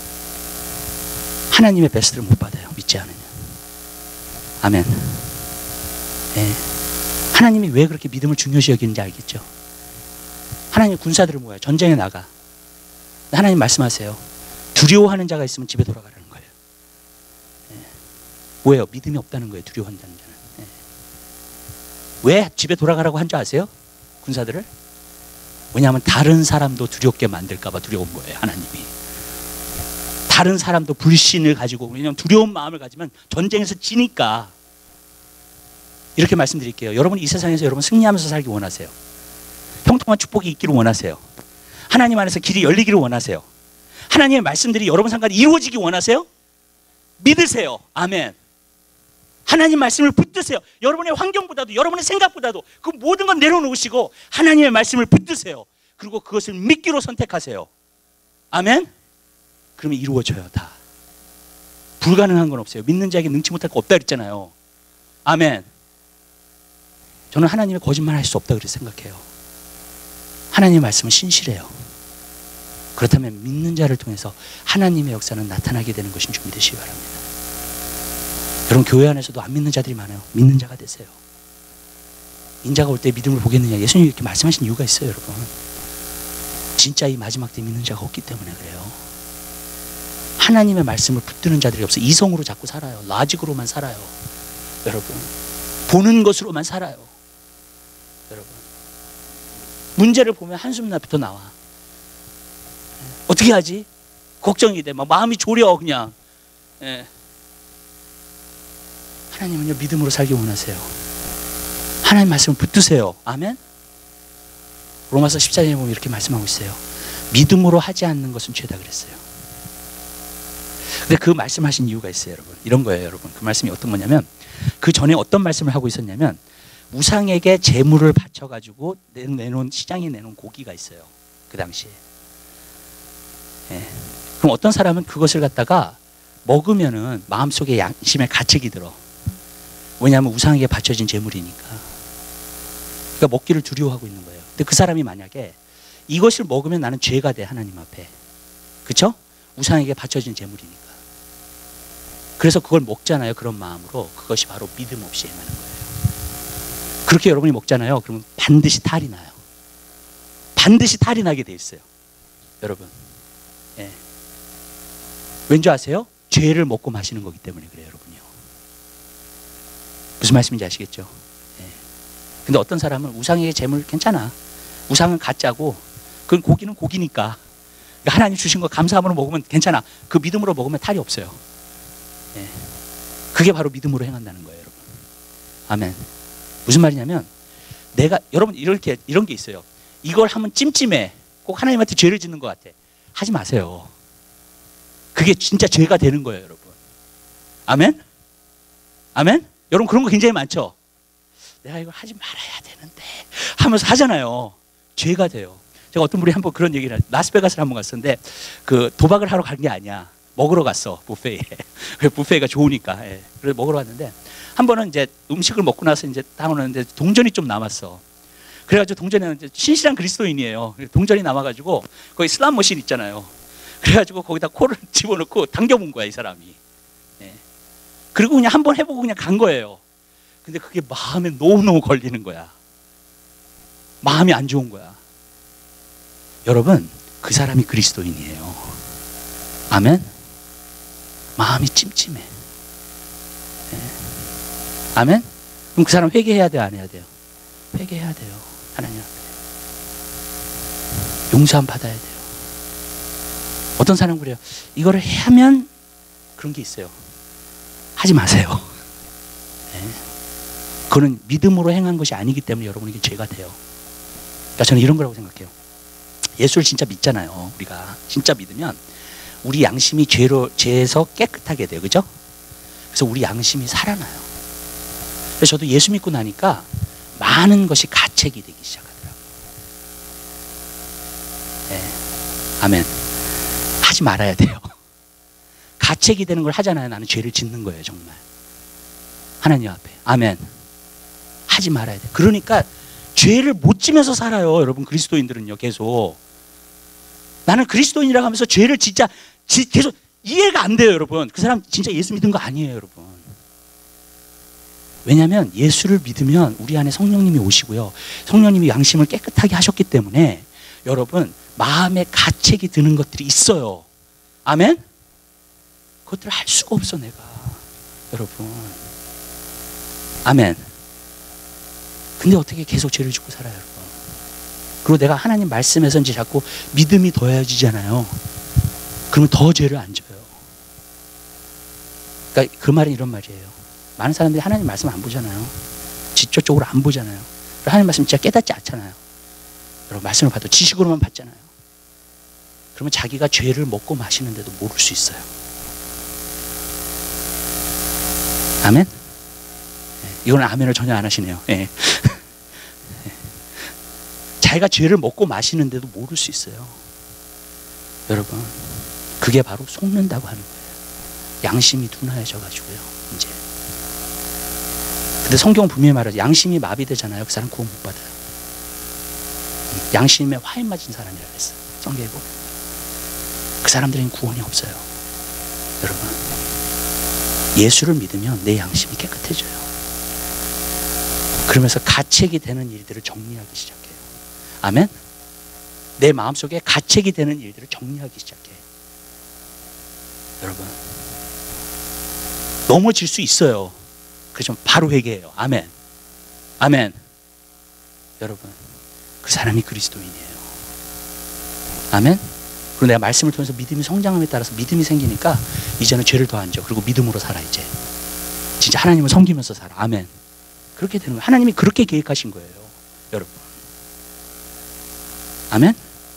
하나님의 베스트를 못 받아요. 믿지 않으면. 아멘. 네. 하나님이 왜 그렇게 믿음을 중요시 여기는지 알겠죠? 하나님 군사들을 모아요. 전쟁에 나가. 하나님 말씀하세요. 두려워하는 자가 있으면 집에 돌아가라는 거예요. 네. 뭐예요? 믿음이 없다는 거예요. 두려워한다는 자는. 네. 왜 집에 돌아가라고 한 줄 아세요? 군사들을? 왜냐하면 다른 사람도 두렵게 만들까 봐 두려운 거예요. 하나님이. 다른 사람도 불신을 가지고, 왜냐하면 두려운 마음을 가지면 전쟁에서 지니까. 이렇게 말씀드릴게요. 여러분 이 세상에서 여러분 승리하면서 살기 원하세요? 형통한 축복이 있기를 원하세요? 하나님 안에서 길이 열리기를 원하세요? 하나님의 말씀들이 여러분 상관이 이루어지기 원하세요? 믿으세요. 아멘. 하나님 말씀을 붙드세요. 여러분의 환경보다도 여러분의 생각보다도 그 모든 건 내려놓으시고 하나님의 말씀을 붙드세요. 그리고 그것을 믿기로 선택하세요. 아멘. 그러면 이루어져요. 다. 불가능한 건 없어요. 믿는 자에게 능치 못할 거 없다 그랬잖아요. 아멘. 저는 하나님의 거짓말 할 수 없다 그렇게 생각해요. 하나님의 말씀은 신실해요. 그렇다면 믿는 자를 통해서 하나님의 역사는 나타나게 되는 것인 줄 믿으시기 바랍니다. 여러분 교회 안에서도 안 믿는 자들이 많아요. 믿는 자가 되세요. 인자가 올 때 믿음을 보겠느냐. 예수님이 이렇게 말씀하신 이유가 있어요. 여러분 진짜 이 마지막 때 믿는 자가 없기 때문에 그래요. 하나님의 말씀을 붙드는 자들이 없어요. 이성으로 자꾸 살아요. 라직으로만 살아요. 여러분 보는 것으로만 살아요. 여러분 문제를 보면 한숨나부터 나와. 어떻게 하지? 걱정이 돼. 막 마음이 졸여 그냥. 예. 하나님은요 믿음으로 살기 원하세요. 하나님 말씀을 붙드세요. 아멘. 로마서 십사 장에 보면 이렇게 말씀하고 있어요. 믿음으로 하지 않는 것은 죄다 그랬어요. 근데 그 말씀하신 이유가 있어요. 여러분 이런 거예요. 여러분 그 말씀이 어떤 거냐면 그 전에 어떤 말씀을 하고 있었냐면 우상에게 재물을 바쳐가지고 내놓은 시장에 내놓은 고기가 있어요. 그 당시에. 예. 그럼 어떤 사람은 그것을 갖다가 먹으면은 마음속에 양심에 가책이 들어. 왜냐하면 우상에게 바쳐진 재물이니까. 그러니까 먹기를 두려워하고 있는 거예요. 근데 그 사람이 만약에 이것을 먹으면 나는 죄가 돼 하나님 앞에. 그렇죠? 우상에게 바쳐진 재물이니까. 그래서 그걸 먹잖아요. 그런 마음으로. 그것이 바로 믿음 없이 행하는 거예요. 그렇게 여러분이 먹잖아요. 그러면 반드시 탈이 나요. 반드시 탈이 나게 돼 있어요. 여러분. 예. 왠지 아세요? 죄를 먹고 마시는 거기 때문에 그래요. 여러분요. 무슨 말씀인지 아시겠죠? 예. 근데 어떤 사람은 우상에게 재물 괜찮아. 우상은 가짜고 그건 고기는 고기니까. 그러니까 하나님 주신 거 감사함으로 먹으면 괜찮아. 그 믿음으로 먹으면 탈이 없어요. 예. 그게 바로 믿음으로 행한다는 거예요. 여러분. 아멘. 무슨 말이냐면 내가 여러분 이렇게 이런 게 있어요. 이걸 하면 찜찜해. 꼭 하나님한테 죄를 짓는 것 같아. 하지 마세요. 그게 진짜 죄가 되는 거예요, 여러분. 아멘? 아멘? 여러분 그런 거 굉장히 많죠? 내가 이걸 하지 말아야 되는데 하면서 하잖아요. 죄가 돼요. 제가 어떤 분이 한번 그런 얘기를 라스베가스를 한번 갔었는데 그 도박을 하러 간 게 아니야. 먹으러 갔어, 부페에. 부페가 좋으니까. 예. 그래서 먹으러 갔는데 한 번은 이제 음식을 먹고 나서 이제 딱 오는데 동전이 좀 남았어. 그래가지고 동전에는 이제 신실한 그리스도인이에요. 동전이 남아가지고 거기 슬람 머신 있잖아요. 그래가지고 거기다 코를 집어넣고 당겨본 거야, 이 사람이. 예. 그리고 그냥 한번 해보고 그냥 간 거예요. 근데 그게 마음에 너무너무 걸리는 거야. 마음이 안 좋은 거야. 여러분, 그 사람이 그리스도인이에요. 아멘? 마음이 찜찜해. 예. 아멘? 그럼 그 사람 회개해야 돼요, 안 해야 돼요? 회개해야 돼요. 하나님 앞에. 용서함 받아야 돼요. 어떤 사람은 그래요. 이거를 하면 그런 게 있어요. 하지 마세요. 네. 그거는 믿음으로 행한 것이 아니기 때문에 여러분에게 죄가 돼요. 그러니까 저는 이런 거라고 생각해요. 예수를 진짜 믿잖아요. 우리가 진짜 믿으면 우리 양심이 죄로, 죄에서 깨끗하게 돼요. 그죠? 그래서 우리 양심이 살아나요. 그래서 저도 예수 믿고 나니까 많은 것이 가책이 되기 시작하더라고요. 네. 아멘. 하지 말아야 돼요. 가책이 되는 걸 하잖아요. 나는 죄를 짓는 거예요. 정말. 하나님 앞에. 아멘. 하지 말아야 돼요. 그러니까 죄를 못 지면서 살아요. 여러분 그리스도인들은요. 계속. 나는 그리스도인이라고 하면서 죄를 진짜 지, 계속 이해가 안 돼요. 여러분. 그 사람 진짜 예수 믿은 거 아니에요. 여러분. 왜냐하면 예수를 믿으면 우리 안에 성령님이 오시고요. 성령님이 양심을 깨끗하게 하셨기 때문에 여러분 마음에 가책이 드는 것들이 있어요. 아멘? 그것들을 할 수가 없어 내가. 여러분. 아멘. 근데 어떻게 계속 죄를 짓고 살아요, 여러분. 그리고 내가 하나님 말씀에서 이제 자꾸 믿음이 더해지잖아요. 그러면 더 죄를 안 져요. 그러니까 그 말은 이런 말이에요. 많은 사람들이 하나님 말씀 안 보잖아요. 직접적으로 안 보잖아요. 하나님 말씀 진짜 깨닫지 않잖아요. 여러분 말씀을 봐도 지식으로만 봤잖아요. 그러면 자기가 죄를 먹고 마시는데도 모를 수 있어요. 아멘? 네, 이건 아멘을 전혀 안 하시네요. 네. 자기가 죄를 먹고 마시는데도 모를 수 있어요. 여러분 그게 바로 속는다고 하는 거예요. 양심이 둔하여져 가지고요. 이제 근데 성경은 분명히 말하죠. 양심이 마비되잖아요. 그 사람 구원 못 받아요. 양심에 화인 맞은 사람이라고 했어요. 성경에 보면 그 사람들은 구원이 없어요. 여러분 예수를 믿으면 내 양심이 깨끗해져요. 그러면서 가책이 되는 일들을 정리하기 시작해요. 아멘? 내 마음속에 가책이 되는 일들을 정리하기 시작해. 여러분 넘어질 수 있어요. 그래서 바로 회개해요. 아멘. 아멘. 여러분 그 사람이 그리스도인이에요. 아멘. 그리고 내가 말씀을 통해서 믿음이 성장함에 따라서 믿음이 생기니까 이제는 죄를 더 안 져. 그리고 믿음으로 살아 이제. 진짜 하나님을 섬기면서 살아. 아멘. 그렇게 되는 거예요. 하나님이 그렇게 계획하신 거예요. 여러분. 아멘.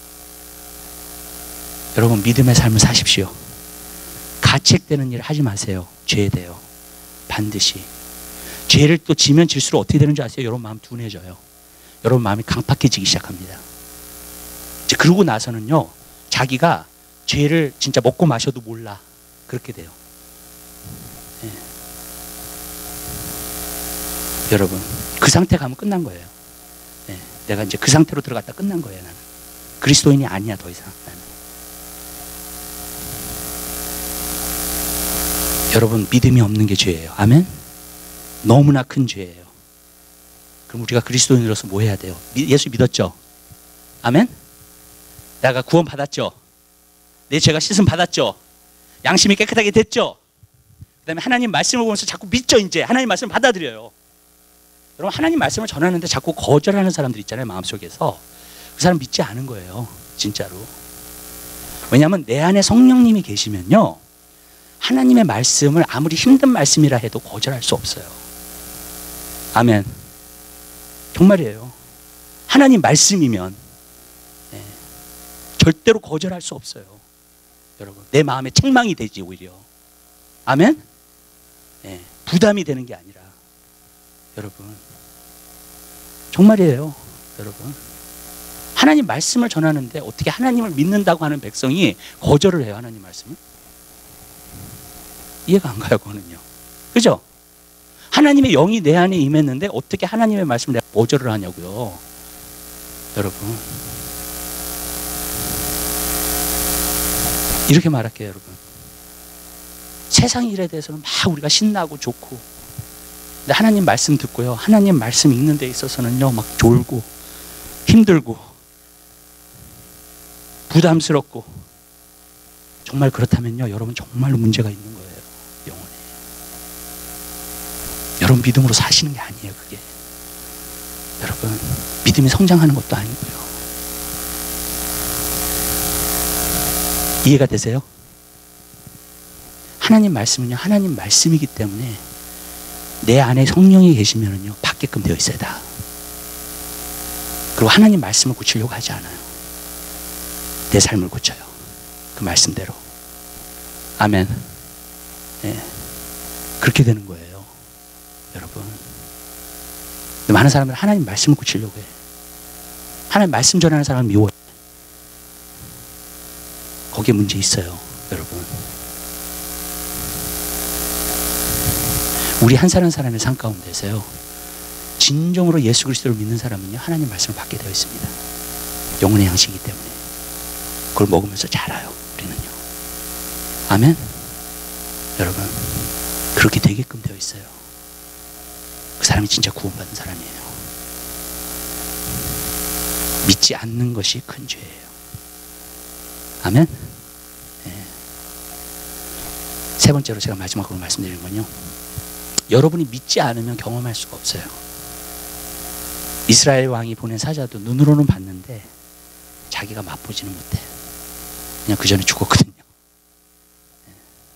여러분 믿음의 삶을 사십시오. 가책되는 일 하지 마세요. 죄에 대요. 반드시. 죄를 또 지면 질수록 어떻게 되는 줄 아세요? 여러분 마음 둔해져요. 여러분 마음이 강팍해지기 시작합니다. 이제 그러고 나서는요. 자기가 죄를 진짜 먹고 마셔도 몰라. 그렇게 돼요. 네. 여러분 그 상태 가면 끝난 거예요. 네. 내가 이제 그 상태로 들어갔다 끝난 거예요. 나는 그리스도인이 아니야 더 이상. 나는. 여러분 믿음이 없는 게 죄예요. 아멘. 너무나 큰 죄예요. 그럼 우리가 그리스도인으로서 뭐 해야 돼요? 예수 믿었죠? 아멘. 내가 구원 받았죠? 내 죄가 씻음 받았죠? 양심이 깨끗하게 됐죠? 그 다음에 하나님 말씀을 보면서 자꾸 믿죠. 이제 하나님 말씀을 받아들여요. 여러분 하나님 말씀을 전하는데 자꾸 거절하는 사람들 있잖아요. 마음속에서. 그 사람 믿지 않은 거예요. 진짜로. 왜냐하면 내 안에 성령님이 계시면요. 하나님의 말씀을 아무리 힘든 말씀이라 해도 거절할 수 없어요. 아멘. 정말이에요. 하나님 말씀이면 네, 절대로 거절할 수 없어요. 여러분 내 마음에 책망이 되지 오히려. 아멘. 네, 부담이 되는 게 아니라. 여러분 정말이에요. 여러분 하나님 말씀을 전하는데 어떻게 하나님을 믿는다고 하는 백성이 거절을 해요. 하나님 말씀을. 이해가 안 가요. 그거는요. 그죠? 하나님의 영이 내 안에 임했는데 어떻게 하나님의 말씀을 내가 거절을 하냐고요. 여러분 이렇게 말할게요. 여러분 세상 일에 대해서는 막 우리가 신나고 좋고 근데 하나님 말씀 듣고요. 하나님 말씀 읽는 데 있어서는요. 막 졸고 힘들고 부담스럽고 정말 그렇다면요. 여러분 정말로 문제가 있는 거예요. 영혼에. 여러분 믿음으로 사시는 게 아니에요. 그게. 여러분 믿음이 성장하는 것도 아니고요. 이해가 되세요? 하나님 말씀은요. 하나님 말씀이기 때문에 내 안에 성령이 계시면은요. 받게끔 되어 있어야 다. 그리고 하나님 말씀을 고치려고 하지 않아요. 내 삶을 고쳐요. 그 말씀대로. 아멘. 네. 그렇게 되는 거예요, 여러분. 많은 사람들은 하나님 말씀을 고치려고 해. 하나님 말씀 전하는 사람을 미워해. 거기에 문제 있어요, 여러분. 우리 한 사람 사람의 삶 가운데서요, 진정으로 예수 그리스도를 믿는 사람은요, 하나님 말씀을 받게 되어 있습니다. 영혼의 양식이기 때문에. 그걸 먹으면서 자라요, 우리는요. 아멘. 여러분, 그렇게 되게끔 되어 있어요. 그 사람이 진짜 구원받은 사람이에요. 믿지 않는 것이 큰 죄예요. 아멘. 네. 세 번째로 제가 마지막으로 말씀드리는 건요, 여러분이 믿지 않으면 경험할 수가 없어요. 이스라엘 왕이 보낸 사자도 눈으로는 봤는데 자기가 맛보지는 못해. 그냥 그 전에 죽었거든요. 네.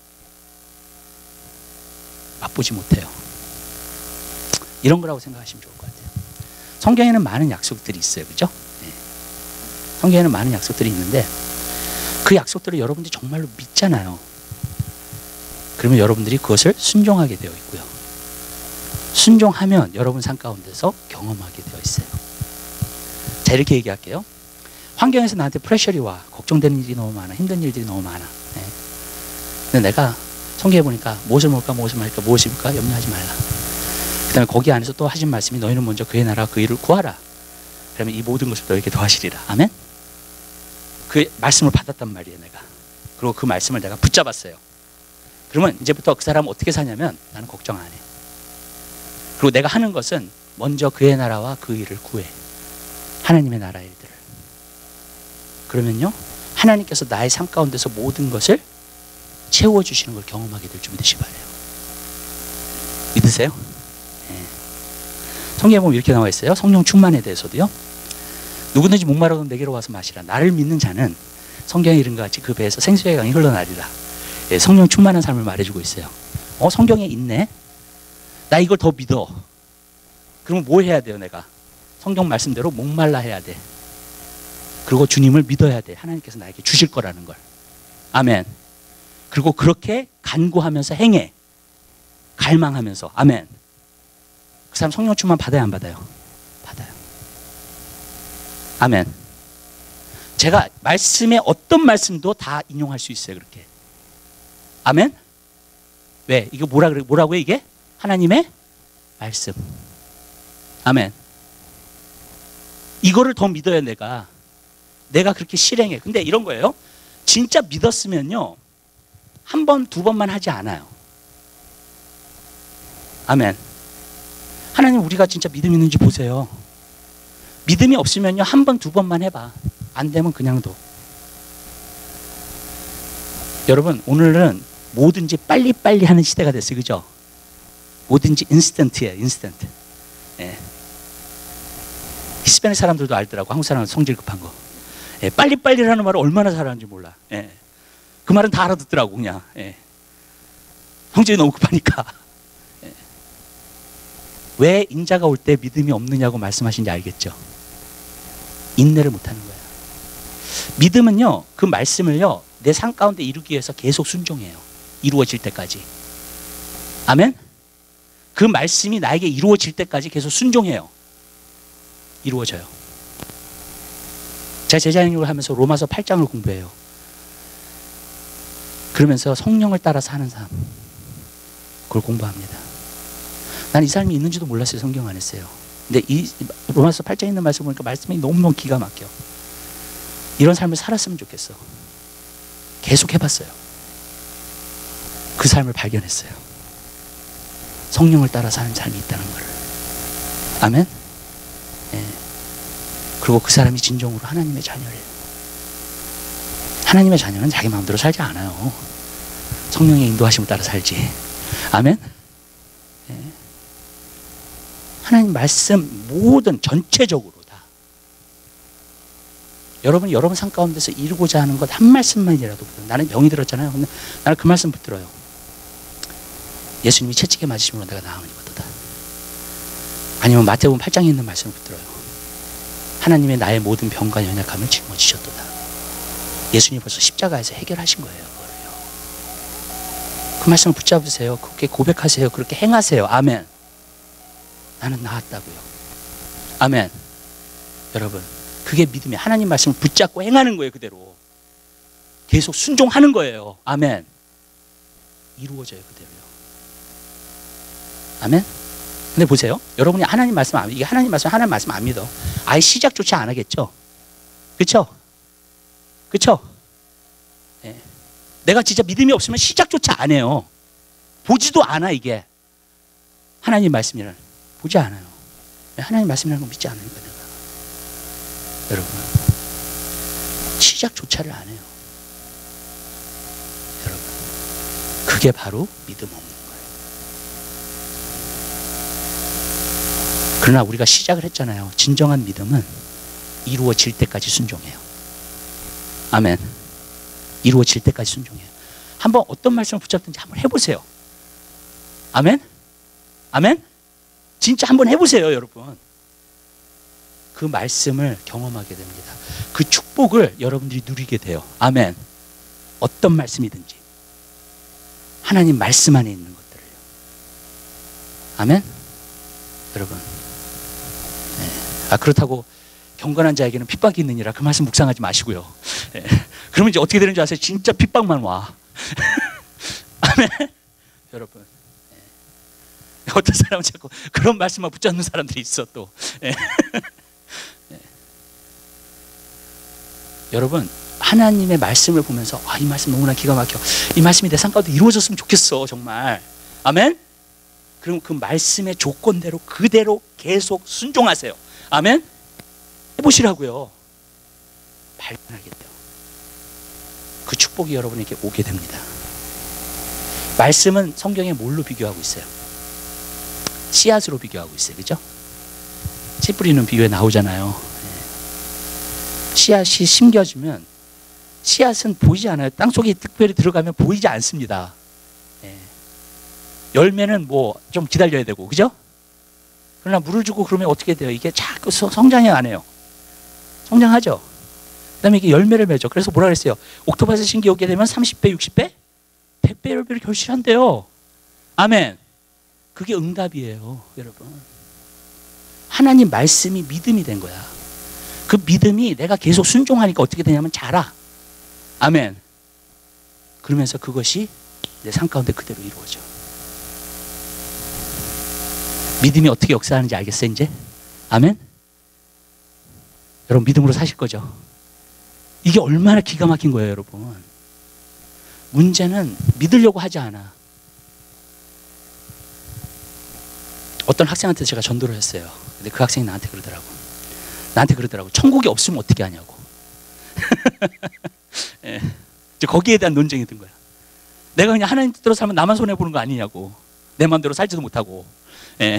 맛보지 못해요. 이런 거라고 생각하시면 좋을 것 같아요. 성경에는 많은 약속들이 있어요, 그죠? 네. 성경에는 많은 약속들이 있는데 그 약속들을 여러분들이 정말로 믿잖아요. 그러면 여러분들이 그것을 순종하게 되어 있고요. 순종하면 여러분 삶 가운데서 경험하게 되어 있어요. 자, 이렇게 얘기할게요. 환경에서 나한테 프레셔리 와. 걱정되는 일이 너무 많아. 힘든 일들이 너무 많아. 네. 근데 내가 성경에 보니까 무엇을 먹을까, 무엇을 말까, 무엇을 입을까 염려하지 말라. 그 다음에 거기 안에서 또 하신 말씀이 너희는 먼저 그의 나라와 그 일을 구하라. 그러면 이 모든 것을 너에게 더하시리라. 아멘? 그 말씀을 받았단 말이에요, 내가. 그리고 그 말씀을 내가 붙잡았어요. 그러면 이제부터 그 사람은 어떻게 사냐면 나는 걱정 안 해. 그리고 내가 하는 것은 먼저 그의 나라와 그 일을 구해. 하나님의 나라 일들을. 그러면요, 하나님께서 나의 삶 가운데서 모든 것을 채워주시는 걸 경험하게 될 줄 믿으시 바라요. 믿으세요? 네. 성경에 보면 이렇게 나와 있어요. 성령 충만에 대해서도요. 누구든지 목마르거든 내게로 와서 마시라. 나를 믿는 자는 성경에 이른 것 같이 그 배에서 생수의 강이 흘러나리라. 예, 성령 충만한 삶을 말해주고 있어요. 어, 성경에 있네. 나 이걸 더 믿어. 그러면 뭐 해야 돼요, 내가? 성경 말씀대로 목말라 해야 돼. 그리고 주님을 믿어야 돼. 하나님께서 나에게 주실 거라는 걸. 아멘. 그리고 그렇게 간구하면서 행해. 갈망하면서. 아멘. 그 사람 성령 충만 받아야 안 받아요? 받아요. 아멘. 제가 말씀의 어떤 말씀도 다 인용할 수 있어요, 그렇게. 아멘. 왜? 이거 뭐라 그래? 뭐라고요, 이게? 하나님의 말씀. 아멘. 이거를 더 믿어야 내가. 내가 그렇게 실행해. 근데 이런 거예요. 진짜 믿었으면요, 한 번, 두 번만 하지 않아요. 아멘. 하나님, 우리가 진짜 믿음 있는지 보세요. 믿음이 없으면요, 한 번, 두 번만 해봐. 안 되면 그냥 둬. 여러분, 오늘은 뭐든지 빨리빨리 하는 시대가 됐어요. 그죠? 뭐든지 인스턴트예요. 인스턴트. 예. 히스패닉 사람들도 알더라고. 한국 사람은 성질 급한 거. 예. 빨리빨리라는 말을 얼마나 잘하는지 몰라. 예. 그 말은 다 알아듣더라고, 그냥. 예. 성질이 너무 급하니까. 예. 왜 인자가 올 때 믿음이 없느냐고 말씀하신지 알겠죠? 인내를 못하는 거예요. 믿음은요, 그 말씀을요, 내 삶 가운데 이루기 위해서 계속 순종해요. 이루어질 때까지. 아멘? 그 말씀이 나에게 이루어질 때까지 계속 순종해요. 이루어져요. 제가 제자행육을 하면서 로마서 팔 장을 공부해요. 그러면서 성령을 따라서 하는 삶, 그걸 공부합니다. 난 이 삶이 있는지도 몰랐어요. 성경 안 했어요. 근데 이 로마서 팔 장에 있는 말씀 보니까 말씀이 너무너무 기가 막혀. 이런 삶을 살았으면 좋겠어. 계속 해봤어요. 그 삶을 발견했어요. 성령을 따라 사는 삶이 있다는 걸. 아멘? 네. 그리고 그 사람이 진정으로 하나님의 자녀예요. 하나님의 자녀는 자기 마음대로 살지 않아요. 성령의 인도하심을 따라 살지. 아멘? 네. 하나님 말씀 모든 전체적으로 다. 여러분, 여러분 삶 가운데서 이루고자 하는 것 한 말씀만이라도. 나는 병이 들었잖아요. 근데 나는 그 말씀 붙들어요. 예수님이 채찍에 맞으심으로 내가 나음을 입었다. 아니면 마태복음 팔 장에 있는 말씀을 붙들어요. 하나님의 나의 모든 병과 연약함을 짊어지셨도다. 예수님이 벌써 십자가에서 해결하신 거예요. 그걸요. 그 말씀을 붙잡으세요. 그렇게 고백하세요. 그렇게 행하세요. 아멘. 나는 나았다고요. 아멘. 여러분, 그게 믿음이 하나님 말씀을 붙잡고 행하는 거예요. 그대로 계속 순종하는 거예요. 아멘. 이루어져요. 그대로요. 아멘. 근데 보세요. 여러분이 하나님 말씀 안, 이게 하나님 말씀, 하나님 말씀 안 믿어. 아예 시작조차 안 하겠죠? 그쵸? 그쵸? 네. 내가 진짜 믿음이 없으면 시작조차 안 해요. 보지도 않아, 이게. 하나님 말씀이라는. 보지 않아요. 하나님 말씀이라는 거 믿지 않으니까 내가. 여러분. 시작조차를 안 해요. 여러분. 그게 바로 믿음 없는 거예요. 그러나 우리가 시작을 했잖아요. 진정한 믿음은 이루어질 때까지 순종해요. 아멘. 이루어질 때까지 순종해요. 한번 어떤 말씀을 붙잡든지 한번 해보세요. 아멘. 아멘. 진짜 한번 해보세요, 여러분. 그 말씀을 경험하게 됩니다. 그 축복을 여러분들이 누리게 돼요. 아멘. 어떤 말씀이든지 하나님 말씀 안에 있는 것들을요. 아멘. 여러분. 네. 아, 그렇다고 경건한 자에게는 핍박이 있느니라 그 말씀 묵상하지 마시고요. 네. 그러면 이제 어떻게 되는 줄 아세요? 진짜 핍박만 와. 아멘. 여러분. 네. 어떤 사람은 자꾸 그런 말씀만 붙잡는 사람들이 있어 또. 네. 네. 여러분, 하나님의 말씀을 보면서 아, 이 말씀 너무나 기가 막혀. 이 말씀이 내 삶 가운데 이루어졌으면 좋겠어, 정말. 아멘. 그럼 그 말씀의 조건대로 그대로 계속 순종하세요. 아멘. 해보시라고요. 발견하게 돼요. 그 축복이 여러분에게 오게 됩니다. 말씀은 성경에 뭘로 비교하고 있어요? 씨앗으로 비교하고 있어요. 그죠? 씨 뿌리는 비유에 나오잖아요. 씨앗이 심겨지면 씨앗은 보이지 않아요. 땅속에 특별히 들어가면 보이지 않습니다. 열매는 뭐 좀 기다려야 되고, 그죠? 그러나 물을 주고 그러면 어떻게 돼요? 이게 자꾸 성장이 안 해요. 성장하죠? 그 다음에 이게 열매를 맺죠. 그래서 뭐라 그랬어요? 옥토바스 신기 오게 되면 삼십 배, 육십 배? 백 배, 열배를 결실한대요. 아멘. 그게 응답이에요, 여러분. 하나님 말씀이 믿음이 된 거야. 그 믿음이 내가 계속 순종하니까 어떻게 되냐면 자라. 아멘. 그러면서 그것이 내 삶 가운데 그대로 이루어져. 믿음이 어떻게 역사하는지 알겠어요, 이제? 아멘? 여러분, 믿음으로 사실 거죠? 이게 얼마나 기가 막힌 거예요, 여러분. 문제는 믿으려고 하지 않아. 어떤 학생한테 제가 전도를 했어요. 근데 그 학생이 나한테 그러더라고. 나한테 그러더라고. 천국이 없으면 어떻게 하냐고. 예. 거기에 대한 논쟁이 든 거야. 내가 그냥 하나님 뜻대로 살면 나만 손해보는 거 아니냐고. 내 마음대로 살지도 못하고. 예.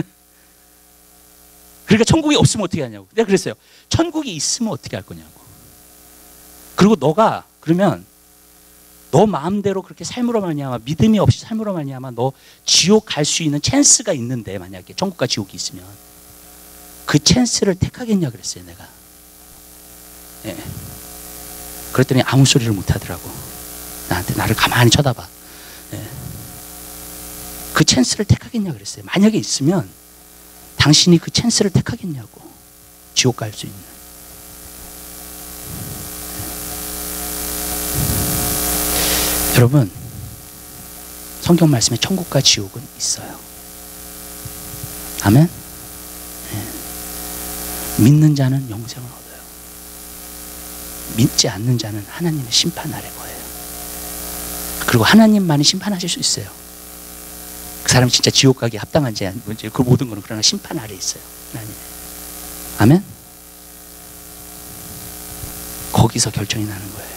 그러니까 천국이 없으면 어떻게 하냐고. 내가 그랬어요. 천국이 있으면 어떻게 할 거냐고. 그리고 너가 그러면 너 마음대로 그렇게 삶으로 말미암아 믿음이 없이 삶으로 말미암아 너 지옥 갈 수 있는 찬스가 있는데, 만약에 천국과 지옥이 있으면 그 찬스를 택하겠냐 그랬어요, 내가. 예. 그랬더니 아무 소리를 못 하더라고. 나한테 나를 가만히 쳐다봐. 예. 그 찬스를 택하겠냐 그랬어요. 만약에 있으면 당신이 그 찬스를 택하겠냐고. 지옥 갈 수 있는. 여러분, 성경 말씀에 천국과 지옥은 있어요. 아멘. 네. 믿는 자는 영생을 얻어요. 믿지 않는 자는 하나님의 심판 아래 거예요. 그리고 하나님만이 심판하실 수 있어요. 그 사람이 진짜 지옥 가기에 합당한지 뭔지 그 모든 거는 그러나 심판 아래 있어요. 하나님. 아멘. 거기서 결정이 나는 거예요.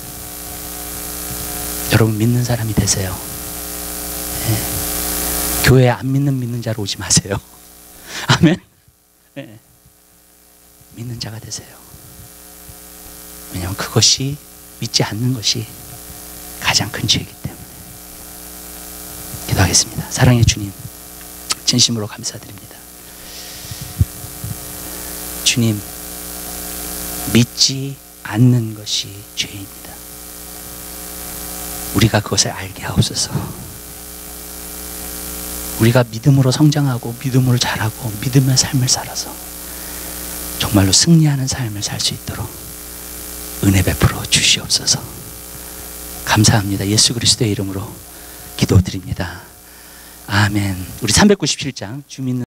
여러분, 믿는 사람이 되세요. 네. 교회에 안 믿는 믿는 자로 오지 마세요. 아멘. 네. 믿는 자가 되세요. 왜냐하면 그것이, 믿지 않는 것이 가장 큰 죄이기 때문에. 기도하겠습니다. 사랑의 주님, 진심으로 감사드립니다. 주님, 믿지 않는 것이 죄입니다. 우리가 그것을 알게 하옵소서. 우리가 믿음으로 성장하고 믿음으로 자라고 믿음의 삶을 살아서 정말로 승리하는 삶을 살 수 있도록 은혜 베풀어 주시옵소서. 감사합니다. 예수 그리스도의 이름으로 기도드립니다. 아멘. 우리 삼백구십칠 장 주민